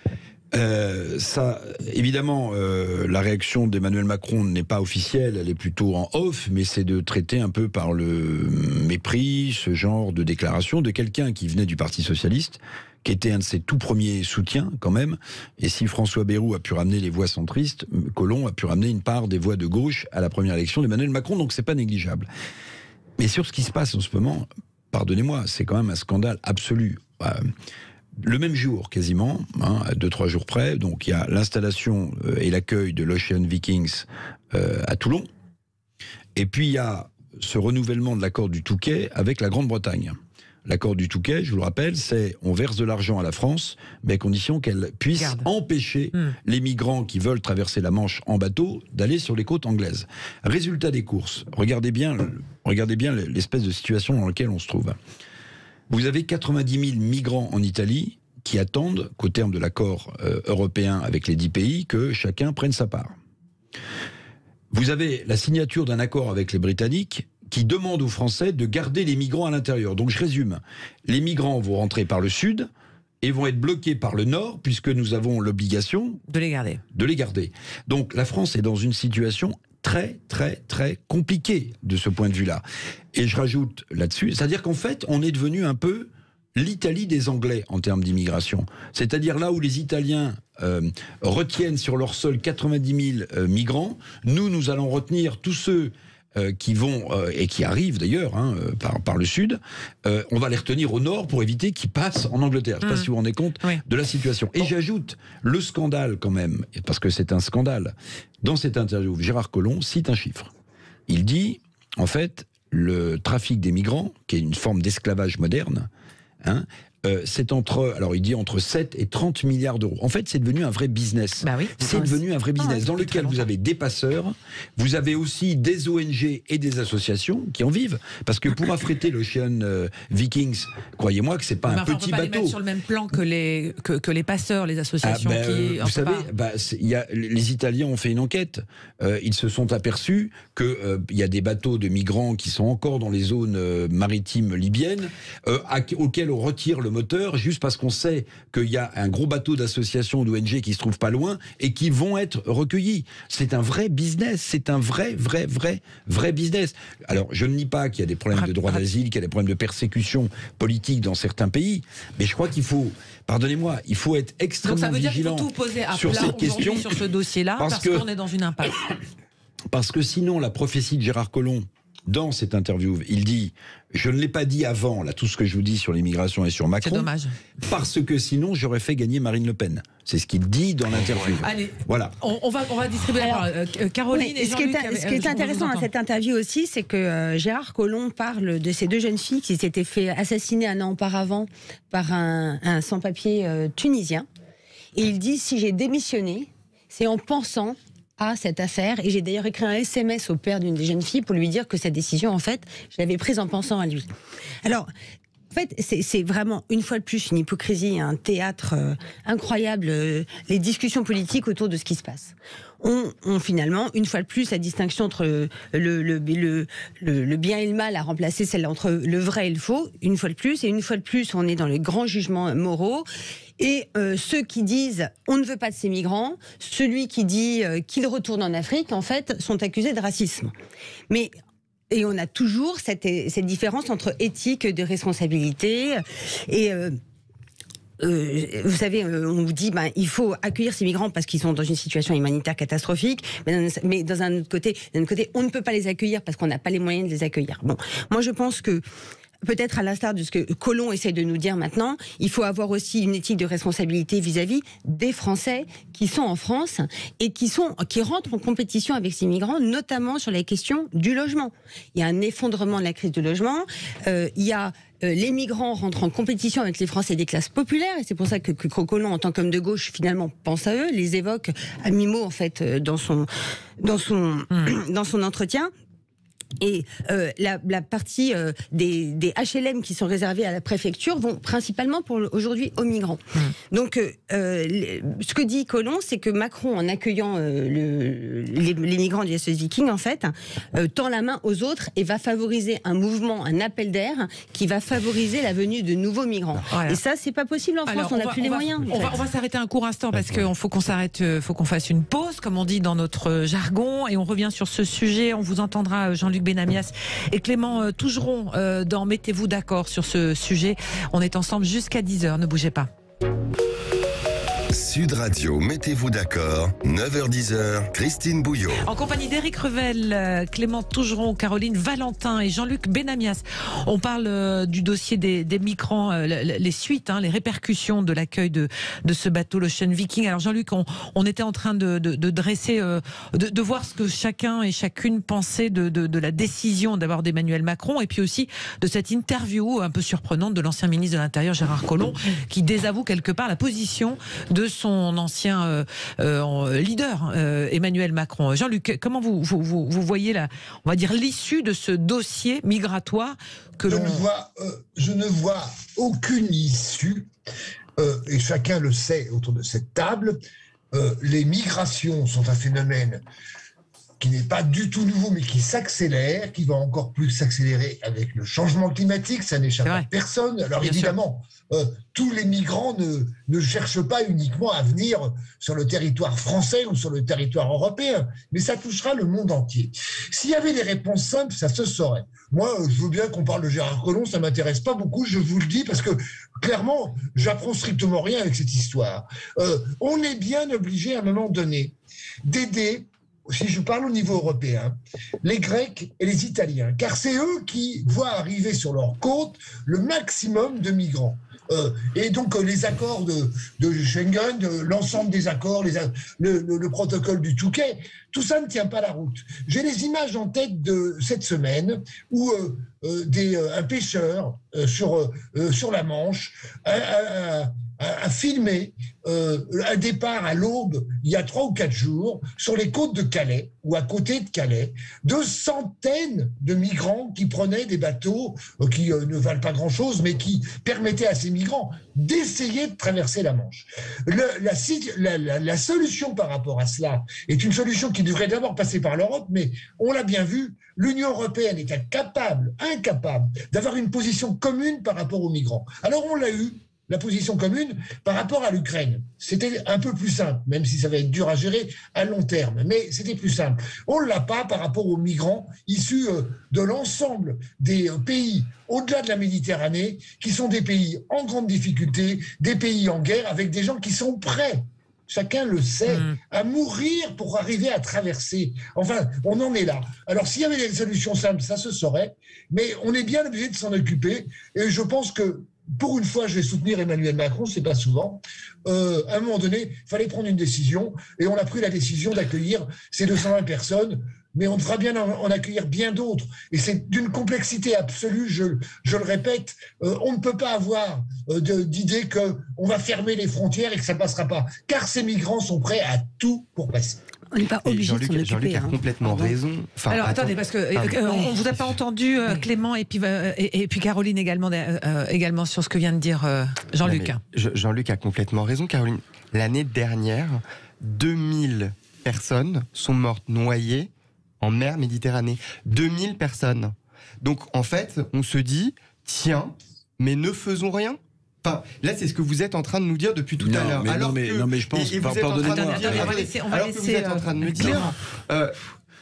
Euh, ça, évidemment, euh, la réaction d'Emmanuel Macron n'est pas officielle, elle est plutôt en off, mais c'est de traiter un peu par le mépris ce genre de déclaration de quelqu'un qui venait du Parti Socialiste, qui était un de ses tout premiers soutiens quand même, et si François Bayrou a pu ramener les voix centristes, Collomb a pu ramener une part des voix de gauche à la première élection d'Emmanuel Macron, donc c'est pas négligeable. Mais sur ce qui se passe en ce moment, pardonnez-moi, c'est quand même un scandale absolu. Euh, Le même jour, quasiment, hein, à deux, trois jours près, donc il y a l'installation euh, et l'accueil de l'Ocean Vikings euh, à Toulon. Et puis il y a ce renouvellement de l'accord du Touquet avec la Grande-Bretagne. L'accord du Touquet, je vous le rappelle, c'est on verse de l'argent à la France, mais à condition qu'elle puisse Garde. empêcher mmh. les migrants qui veulent traverser la Manche en bateau d'aller sur les côtes anglaises. Résultat des courses, regardez bien, regardez bien l'espèce de situation dans laquelle on se trouve. Vous avez quatre-vingt-dix mille migrants en Italie qui attendent qu'au terme de l'accord euh, européen avec les dix pays, que chacun prenne sa part. Vous avez la signature d'un accord avec les Britanniques qui demande aux Français de garder les migrants à l'intérieur. Donc je résume, les migrants vont rentrer par le sud et vont être bloqués par le nord puisque nous avons l'obligation de les garder. De les garder. Donc la France est dans une situation très, très, très compliqué de ce point de vue-là. Et je rajoute là-dessus, c'est-à-dire qu'en fait, on est devenu un peu l'Italie des Anglais en termes d'immigration. C'est-à-dire là où les Italiens euh, retiennent sur leur sol quatre-vingt-dix mille euh, migrants, nous, nous allons retenir tous ceux euh, qui vont, euh, et qui arrivent d'ailleurs hein, euh, par, par le sud, euh, on va les retenir au nord pour éviter qu'ils passent en Angleterre. Je ne sais pas mmh. si vous vous rendez compte oui. de la situation. Et bon. j'ajoute le scandale quand même, parce que c'est un scandale. Dans cette interview, Gérard Collomb cite un chiffre. Il dit, en fait, le trafic des migrants, qui est une forme d'esclavage moderne, hein, euh, c'est entre, alors il dit entre sept et trente milliards d'euros. En fait, c'est devenu un vrai business. Bah oui. C'est devenu un vrai business ah, dans lequel vous avez des passeurs, vous avez aussi des O N G et des associations qui en vivent. Parce que pour affréter l'Ocean euh, Vikings, croyez-moi que c'est pas mais un enfin, petit on peut pas bateau. Les mettre sur le même plan que les que, que les passeurs, les associations. Ah, bah, qui, vous savez, bah, y a, les Italiens ont fait une enquête. Euh, ils se sont aperçus que euh, y a des bateaux de migrants qui sont encore dans les zones euh, maritimes libyennes, euh, à, auxquels on retire le moteur juste parce qu'on sait qu'il y a un gros bateau d'associations d'O N G qui se trouvent pas loin et qui vont être recueillis. C'est un vrai business, c'est un vrai, vrai, vrai, vrai business. Alors, je ne nie pas qu'il y a des problèmes de droit d'asile, qu'il y a des problèmes de persécution politique dans certains pays, mais je crois qu'il faut, pardonnez-moi, il faut être extrêmement Donc ça veut vigilant dire qu'il faut tout poser à sur plat cette question, sur ce dossier-là, parce, parce qu'on est dans une impasse. Parce que sinon, la prophétie de Gérard Collomb, dans cette interview, il dit « Je ne l'ai pas dit avant, là, tout ce que je vous dis sur l'immigration et sur Macron. » C'est dommage. Parce que sinon, j'aurais fait gagner Marine Le Pen. C'est ce qu'il dit dans l'interview. Allez, voilà. On, on, va, on va distribuer Alors, la parole. Euh, Caroline oui, et ce qui est, Jean-Luc. ce qui est intéressant dans cette interview aussi, c'est que euh, Gérard Collomb parle de ces deux jeunes filles qui s'étaient fait assassiner un an auparavant par un, un sans-papier euh, tunisien. Et il dit « Si j'ai démissionné, c'est en pensant à cette affaire, et j'ai d'ailleurs écrit un S M S au père d'une des jeunes filles pour lui dire que cette décision, en fait, je l'avais prise en pensant à lui. » Alors, En fait, c'est, c'est vraiment, une fois de plus, une hypocrisie, un théâtre euh, incroyable, euh, les discussions politiques autour de ce qui se passe. On, on finalement, une fois de plus, la distinction entre le, le, le, le, le, le bien et le mal a remplacé celle entre le vrai et le faux, une fois de plus, et une fois de plus, on est dans les grands jugements moraux. Et euh, ceux qui disent on ne veut pas de ces migrants, celui qui dit euh, qu'ils retournent en Afrique, en fait, sont accusés de racisme. Mais Et on a toujours cette, cette différence entre éthique de responsabilité et... Euh, Euh, vous savez, euh, on vous dit, ben, il faut accueillir ces migrants parce qu'ils sont dans une situation humanitaire catastrophique, mais d'un, mais dans un autre côté, d'un autre côté, on ne peut pas les accueillir parce qu'on n'a pas les moyens de les accueillir. Bon, moi je pense que peut-être à l'instar de ce que Collomb essaie de nous dire maintenant, il faut avoir aussi une éthique de responsabilité vis-à-vis des Français qui sont en France et qui sont, qui rentrent en compétition avec ces migrants, notamment sur la question du logement. Il y a un effondrement de la crise du logement. Euh, il y a euh, les migrants rentrent en compétition avec les Français des classes populaires, et c'est pour ça que, que Collomb, en tant qu'homme de gauche, finalement pense à eux, les évoque à mi-mot en fait dans son dans son mmh. dans son entretien. Et euh, la, la partie euh, des, des H L M qui sont réservés à la préfecture vont principalement pour aujourd'hui aux migrants. Mmh. Donc, euh, les, ce que dit Collomb, c'est que Macron, en accueillant euh, le, les, les migrants du S O S Viking, en fait, euh, tend la main aux autres et va favoriser un mouvement, un appel d'air qui va favoriser la venue de nouveaux migrants. Voilà. Et ça, c'est pas possible en France. Alors, on n'a plus les va, moyens. On va, on va s'arrêter un court instant parce qu'il faut qu'on s'arrête, faut qu'on fasse une pause, comme on dit dans notre jargon, et on revient sur ce sujet. On vous entendra, Jean-Luc Benamias et Clément Tougeron euh, dans Mettez-vous d'accord sur ce sujet. On est ensemble jusqu'à dix heures, ne bougez pas. Sud Radio, Mettez-vous d'accord, neuf heures dix, Christine Bouillot. En compagnie d'Éric Revel, Clément Tougeron, Caroline Valentin et Jean-Luc Benamias. On parle euh, du dossier des, des migrants, euh, les suites, hein, les répercussions de l'accueil de, de ce bateau, l'Ocean Viking. Alors Jean-Luc, on, on était en train de, de, de dresser, euh, de, de voir ce que chacun et chacune pensait de, de, de la décision d'abord d'Emmanuel Macron et puis aussi de cette interview un peu surprenante de l'ancien ministre de l'Intérieur, Gérard Collomb, qui désavoue quelque part la position de son ancien euh, euh, leader, euh, Emmanuel Macron. Jean-Luc, comment vous, vous, vous, vous voyez la, on va dire l'issue de ce dossier migratoire que je l'on... ne vois, euh, je ne vois aucune issue, euh, et chacun le sait autour de cette table. Euh, les migrations sont un phénomène qui n'est pas du tout nouveau, mais qui s'accélère, qui va encore plus s'accélérer avec le changement climatique. Ça n'échappe à personne. Alors Bien évidemment, euh, tous les migrants ne, ne cherchent pas uniquement à venir sur le territoire français ou sur le territoire européen, mais ça touchera le monde entier. S'il y avait des réponses simples, ça se saurait. Moi, je veux bien qu'on parle de Gérard Collomb, ça m'intéresse pas beaucoup, je vous le dis, parce que clairement, j'apprends strictement rien avec cette histoire. Euh, on est bien obligé à un moment donné d'aider, si je parle au niveau européen, les Grecs et les Italiens, car c'est eux qui voient arriver sur leur côte le maximum de migrants. Euh, et donc euh, les accords de, de Schengen, de, l'ensemble des accords, les, le, le, le protocole du Touquet, tout ça ne tient pas la route. J'ai les images en tête de cette semaine où euh, euh, des, euh, un pêcheur euh, sur, euh, sur la Manche a, a, a, a filmé euh, un départ à l'aube, il y a trois ou quatre jours, sur les côtes de Calais, ou à côté de Calais, de centaines de migrants qui prenaient des bateaux euh, qui euh, ne valent pas grand-chose, mais qui permettaient à ces migrants d'essayer de traverser la Manche. Le, la, la, la, la solution par rapport à cela est une solution qui devrait d'abord passer par l'Europe, mais on l'a bien vu, l'Union européenne est incapable, incapable d'avoir une position commune par rapport aux migrants. Alors on l'a eu, la position commune par rapport à l'Ukraine. C'était un peu plus simple, même si ça va être dur à gérer à long terme, mais c'était plus simple. On ne l'a pas par rapport aux migrants issus de l'ensemble des pays au-delà de la Méditerranée, qui sont des pays en grande difficulté, des pays en guerre, avec des gens qui sont prêts, chacun le sait, mmh. à mourir pour arriver à traverser. Enfin, on en est là. Alors, s'il y avait des solutions simples, ça se saurait, mais on est bien obligé de s'en occuper, et je pense que pour une fois, je vais soutenir Emmanuel Macron, c'est pas souvent. Euh, à un moment donné, il fallait prendre une décision, et on a pris la décision d'accueillir ces deux cent vingt personnes, mais on devra bien en, en accueillir bien d'autres. Et c'est d'une complexité absolue, je, je le répète, euh, on ne peut pas avoir euh, de, d'idée qu'on va fermer les frontières et que ça ne passera pas, car ces migrants sont prêts à tout pour passer. On n'est pas obligé de Jean-Luc, s'en occuper. Jean-Luc a hein. complètement Pardon. raison. Enfin, Alors attends. attendez, parce que euh, Ah, euh, on vous a pas entendu, euh, Oui. Clément et puis euh, et, et puis Caroline également euh, euh, également sur ce que vient de dire euh, Jean-Luc. Non, mais Je- Jean-Luc a complètement raison, Caroline. L'année dernière, deux mille personnes sont mortes noyées en mer Méditerranée. deux mille personnes. Donc, en fait, on se dit, tiens, mais ne faisons rien. Enfin, là, c'est ce que vous êtes en train de nous dire depuis tout Non, à l'heure. mais- Alors non, mais- que- non, mais je pense- et- et vous par- êtes en train de pardonnez-moi. me dire- Attendez, on va attendez, laisser- on va alors que laisser, vous êtes en train de me euh, dire, Clément. euh,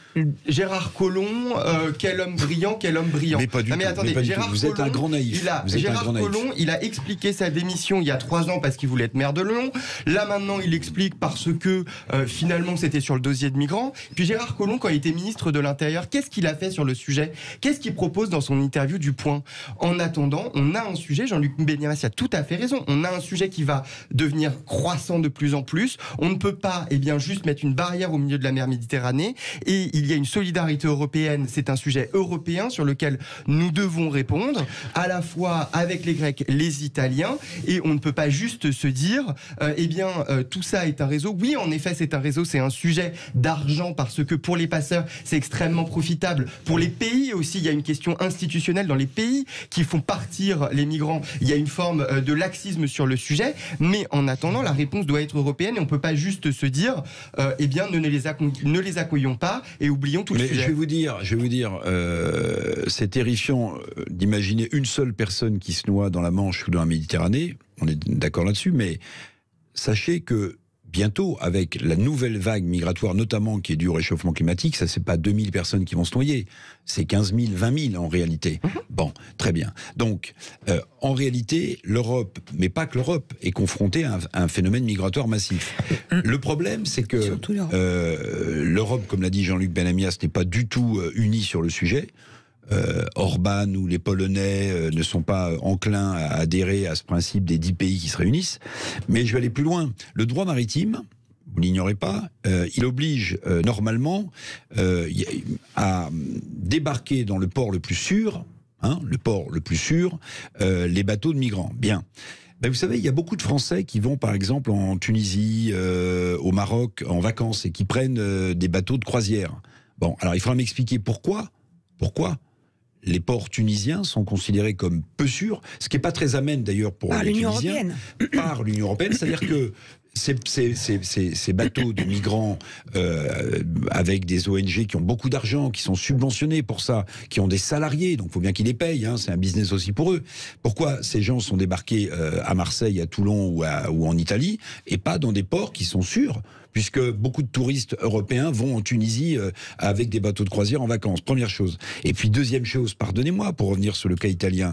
Gérard Collomb, euh, quel homme brillant, quel homme brillant. Mais pas du Non, mais tout, attendez, mais pas du Gérard tout. Vous êtes un Collomb, grand naïf. Il a, Vous êtes un Gérard grand naïf. Collomb, il a expliqué sa démission il y a trois ans parce qu'il voulait être maire de Lyon. Là maintenant, il explique parce que euh, finalement c'était sur le dossier de migrants. Puis Gérard Collomb, quand il était ministre de l'Intérieur, qu'est-ce qu'il a fait sur le sujet? Qu'est-ce qu'il propose dans son interview du Point? En attendant, on a un sujet, Jean-Luc Benyamas a tout à fait raison, on a un sujet qui va devenir croissant de plus en plus. On ne peut pas eh bien, juste mettre une barrière au milieu de la mer Méditerranée. Et il y a une solidarité européenne, c'est un sujet européen sur lequel nous devons répondre, à la fois avec les Grecs, les Italiens, et on ne peut pas juste se dire, euh, eh bien, euh, tout ça est un réseau. Oui, en effet, c'est un réseau, c'est un sujet d'argent, parce que pour les passeurs, c'est extrêmement profitable. Pour les pays aussi, il y a une question institutionnelle dans les pays qui font partir les migrants. Il y a une forme euh, de laxisme sur le sujet, mais en attendant, la réponse doit être européenne, et on ne peut pas juste se dire, euh, eh bien, ne les, accom- ne les accueillons pas, et oublions tout le Mais sujet. je vais vous dire, je vais vous dire, euh, c'est terrifiant euh, d'imaginer une seule personne qui se noie dans la Manche ou dans la Méditerranée. On est d'accord là-dessus, mais sachez que bientôt, avec la nouvelle vague migratoire, notamment qui est due au réchauffement climatique, ça c'est pas deux mille personnes qui vont se noyer, c'est quinze mille, vingt mille en réalité. Bon, très bien. Donc, euh, en réalité, l'Europe, mais pas que l'Europe, est confrontée à un, à un phénomène migratoire massif. Le problème, c'est que Surtout l'Europe. euh, l'Europe, comme l'a dit Jean-Luc Benamias, n'est pas du tout euh, unie sur le sujet. Euh, Orban ou les Polonais euh, ne sont pas enclins à adhérer à ce principe des dix pays qui se réunissent. Mais je vais aller plus loin. Le droit maritime, vous l'ignorez pas, euh, il oblige euh, normalement euh, y- à débarquer dans le port le plus sûr, hein, le port le plus sûr, euh, les bateaux de migrants. Bien. Ben, vous savez, il y a beaucoup de Français qui vont, par exemple, en Tunisie, euh, au Maroc, en vacances, et qui prennent euh, des bateaux de croisière. Bon, alors il faudra m'expliquer pourquoi. Pourquoi les ports tunisiens sont considérés comme peu sûrs, ce qui n'est pas très amène d'ailleurs pour Par les l'Union Tunisiens, européenne. par l'Union européenne, c'est-à-dire que ces, ces, ces, ces, ces bateaux de migrants euh, avec des O N G qui ont beaucoup d'argent, qui sont subventionnés pour ça, qui ont des salariés, donc il faut bien qu'ils les payent, hein, c'est un business aussi pour eux. Pourquoi ces gens sont débarqués euh, à Marseille, à Toulon ou, à, ou en Italie, et pas dans des ports qui sont sûrs, puisque beaucoup de touristes européens vont en Tunisie euh, avec des bateaux de croisière en vacances, première chose. Et puis deuxième chose, pardonnez-moi, pour revenir sur le cas italien,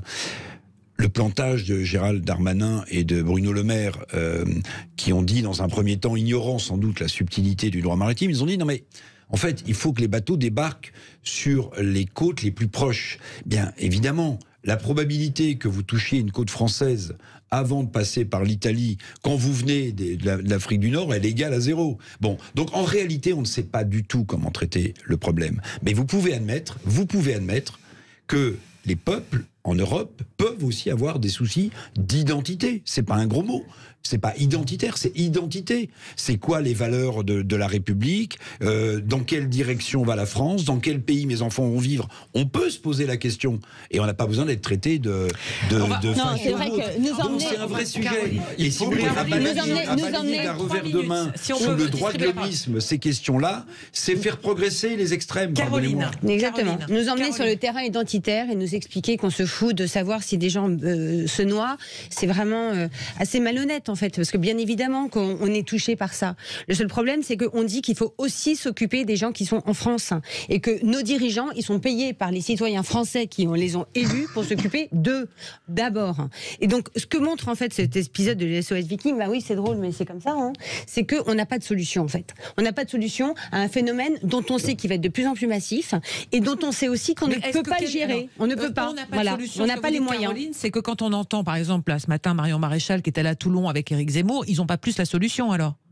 le plantage de Gérald Darmanin et de Bruno Le Maire, euh, qui ont dit dans un premier temps, ignorant sans doute la subtilité du droit maritime, ils ont dit non mais en fait il faut que les bateaux débarquent sur les côtes les plus proches. Bien évidemment, la probabilité que vous touchiez une côte française avant de passer par l'Italie, quand vous venez de la- de l'Afrique du Nord, elle est égale à zéro. Bon, donc en réalité, on ne sait pas du tout comment traiter le problème. Mais vous pouvez admettre, vous pouvez admettre que les peuples en Europe peuvent aussi avoir des soucis d'identité. C'est pas un gros mot. C'est pas identitaire, c'est identité. C'est quoi les valeurs de, de la République? euh, Dans quelle direction va la France? Dans quel pays mes enfants vont vivre? On peut se poser la question. Et on n'a pas besoin d'être traité de, de, On va- de Non, façon c'est ou vrai d'autre. que nous Donc emmener- c'est un vrai sujet. Caroline, Et si vous voulez Caroline, abalayer- nous emmener- nous abalayer emmener- d'un revers trois de main minutes. Si on sous peut le droit de distribuer la parole. l'homisme, ces questions-là, c'est faire progresser les extrêmes. Caroline. pardonnez-moi. Exactement. Caroline. Nous emmener Caroline. sur le terrain identitaire et nous expliquer qu'on se fout de savoir si des gens euh, se noient, c'est vraiment euh, assez malhonnête en fait, parce que bien évidemment qu'on on est touché par ça. Le seul problème, c'est qu'on dit qu'il faut aussi s'occuper des gens qui sont en France et que nos dirigeants, ils sont payés par les citoyens français qui ont, les ont élus pour s'occuper d'eux d'abord. Et donc, ce que montre en fait cet épisode de l'S O S Viking, bah oui, c'est drôle, mais c'est comme ça, hein, c'est qu'on n'a pas de solution en fait. On n'a pas de solution à un phénomène dont on sait qu'il va être de plus en plus massif et dont on sait aussi qu'on ne Mais est-ce peut que pas quel- le gérer. alors, On ne euh, peut pas. On n'a pas voilà. de solution. On Ce n'a que pas vous les dites, moyens. Caroline, c'est que quand on entend, par exemple, là, ce matin, Marion Maréchal qui était là à Toulon avec Éric Zemmour, ils n'ont pas plus la solution alors.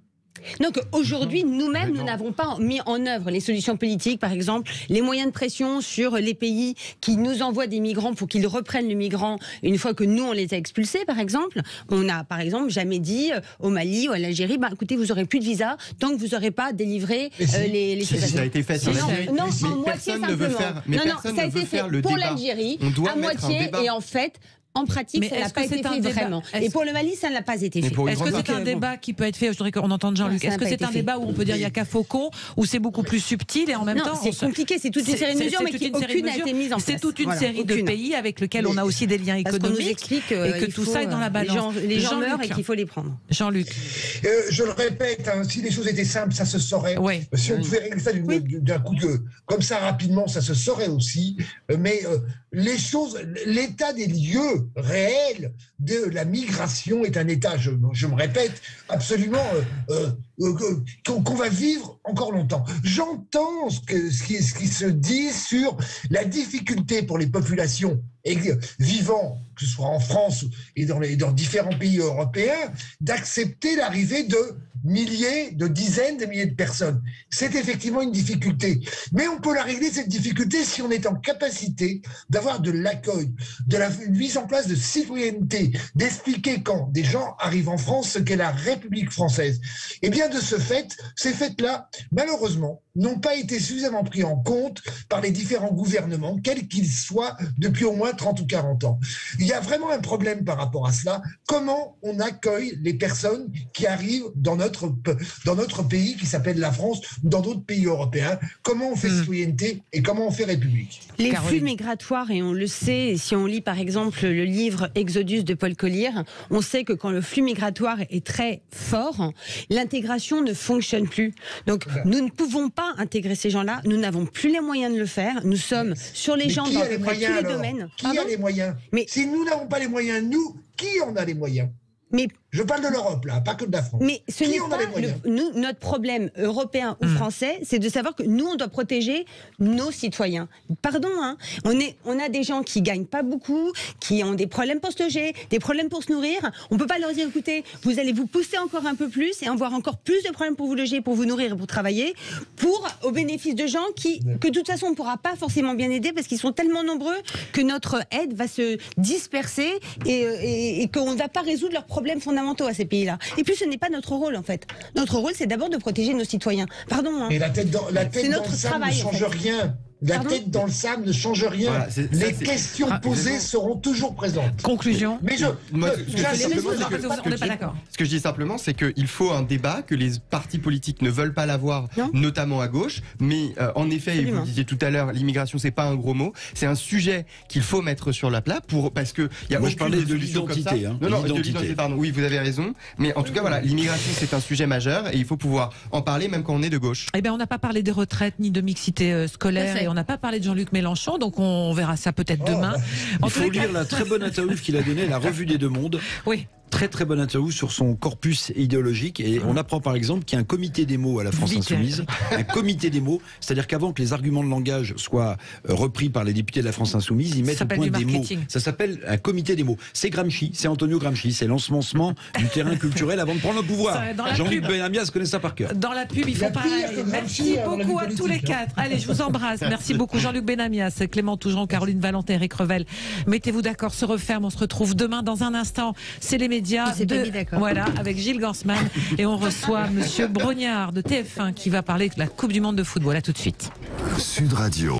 Donc aujourd'hui, nous-mêmes, Mais nous non. n'avons pas mis en œuvre les solutions politiques, par exemple, les moyens de pression sur les pays qui nous envoient des migrants pour qu'ils reprennent le migrant une fois que nous, on les a expulsés, par exemple. On n'a, par exemple, jamais dit au Mali ou à l'Algérie, bah, écoutez, vous n'aurez plus de visa tant que vous n'aurez pas délivré Mais si. euh, les, les Si, citoyens. Ça a été fait sur Non, l'Algérie. non, Mais en moitié personne ne veut simplement. faire, mais non, non, personne ça a ne été veut fait faire le pour débat. l'Algérie, On doit à mettre un moitié, débat. et en fait, en pratique, Mais ça n'a est-ce pas que été c'est un fait débat- vraiment. est-ce- Et pour le Mali, ça n'a pas été Mais fait. pour une Est-ce que grande c'est un partie- débat qui peut être fait, je voudrais qu'on entende Jean-Luc, Non, ça est-ce n'a que pas c'est été un fait. débat où on peut dire il n'y a qu'à faucon, ou c'est beaucoup plus subtil et en même Non, temps... on c'est se- compliqué, c'est toute une C'est- série de c'est- mesures, c'est mais toute qui une série de aucune n'a mesures. été mise en place. C'est toute une Voilà, série de aucune. pays avec lesquels on a aussi des liens Parce qu'on nous économiques explique et euh, que il tout faut, ça est dans la euh, balance. Les gens, les gens Jean-Luc. meurent et qu'il faut les prendre. Jean-Luc, Euh, je le répète, hein, si les choses étaient simples, ça se saurait. ouais. Si on Oui. pouvait régler ça d'une- Oui. d'un coup de, comme ça rapidement, ça se saurait aussi. Euh, Mais euh, les choses, l'état des lieux réels de la migration est un état, je, je me répète, absolument euh, euh, euh, qu'on qu'on va vivre encore longtemps. J'entends ce, que, ce, qui, ce qui se dit sur la difficulté pour les populations et- vivant, que ce soit en France et dans, les, dans différents pays européens, d'accepter l'arrivée de milliers, de dizaines de milliers de personnes. C'est effectivement une difficulté. Mais on peut la régler, cette difficulté, si on est en capacité d'avoir de l'accueil, de la une mise en place de citoyenneté, d'expliquer quand des gens arrivent en France ce qu'est la République française. Et bien de ce fait, ces faits-là, malheureusement, n'ont pas été suffisamment pris en compte par les différents gouvernements, quels qu'ils soient, depuis au moins trente ou quarante ans. Il y a vraiment un problème par rapport à cela. Comment on accueille les personnes qui arrivent dans notre, dans notre pays qui s'appelle la France ou dans d'autres pays européens? Comment on fait Hmm. citoyenneté et comment on fait République? Les Caroline. flux migratoires, et on le sait, et si on lit par exemple le livre Exodus de Paul Collier, on sait que quand le flux migratoire est très fort, l'intégration ne fonctionne plus. Donc Ben. nous ne pouvons pas intégrer ces gens-là, nous n'avons plus les moyens de le faire, nous sommes sur les Mais gens qui dans a à peu les près moyens tous les alors domaines. Qui Pardon a les moyens? Mais- Si nous n'avons pas les moyens, nous, qui en a les moyens? Mais Je parle de l'Europe, là, pas que de la France. Mais ce Qui n'est en a pas les moyens? le- nous, notre problème européen ou Mm. français, c'est de savoir que nous, on doit protéger nos citoyens. Pardon, hein, on, est, on a des gens qui gagnent pas beaucoup, qui ont des problèmes pour se loger, des problèmes pour se nourrir. On peut pas leur dire, écoutez, vous allez vous pousser encore un peu plus et avoir encore plus de problèmes pour vous loger, pour vous nourrir et pour travailler, pour au bénéfice de gens qui, que de toute façon, on ne pourra pas forcément bien aider parce qu'ils sont tellement nombreux que notre aide va se disperser et, et, et qu'on ne va pas résoudre leurs problèmes fondamentaux à ces pays-là. Et puis ce n'est pas notre rôle en fait. Notre rôle, c'est d'abord de protéger nos citoyens. Pardon. Hein. Mais la tête dans, la tête C'est dans notre le sable ne travail, en change fait. rien. La Pardon tête dans le sable ne change rien. Voilà, c'est- ça, Les c'est- questions Ah, posées raison. seront toujours présentes. Conclusion. Mais je, Moi, je- ce que je j'insiste dis simplement, sur c'est ça. que- on ce que n'est pas je- d'accord. Ce que je dis simplement, c'est qu'il faut un débat, que les partis politiques ne veulent pas l'avoir, Non. notamment à gauche. Mais euh, en effet, et vous Absolument. le disiez tout à l'heure, l'immigration, c'est pas un gros mot. C'est un sujet qu'il faut mettre sur la plat pour parce que il y a Moi, je aucune parlais de solution comme l'identité, ça. hein, Non, non, de l'identité. l'identité. Pardon. Oui, vous avez raison. Mais en tout cas, voilà, l'immigration, c'est un sujet majeur et il faut pouvoir en parler, même quand on est de gauche. Eh bien, on n'a pas parlé des retraites ni de mixité euh, scolaire Tout à fait. et on n'a pas parlé de Jean-Luc Mélenchon, donc on verra ça peut-être Oh, demain. bah. En Il tous faut les cas- lire la très bonne interview qu'il a donnée à la Revue des Deux Mondes. Oui. Très très bonne interview sur son corpus idéologique et on apprend par exemple qu'il y a un comité des mots à la France Vite. Insoumise, un comité des mots, c'est-à-dire qu'avant que les arguments de langage soient euh, repris par les députés de la France Insoumise, ils mettent au s'appelle point du des mots. marketing. Ça s'appelle un comité des mots. C'est Gramsci, c'est Antonio Gramsci, c'est l'ensemencement du terrain culturel avant de prendre le pouvoir. Ça, dans la Jean-Luc pub. Benamias connaît ça par cœur. Dans la pub, il Il y a faut pire pareil. que Gramsci Merci avant la beaucoup vie à tous les politique, hein. quatre. Allez, je vous embrasse. Merci beaucoup Jean-Luc Benamias, Clément Tougeron, Caroline Valentin, Eric Revel. Mettez-vous d'accord, se referme. On se retrouve demain dans un instant. C'est les médias. On s'est pas de- mis d'accord. Voilà, avec Gilles Gansman. Et on reçoit Monsieur Brognard de T F un qui va parler de la Coupe du Monde de football. À tout de suite. Sud Radio.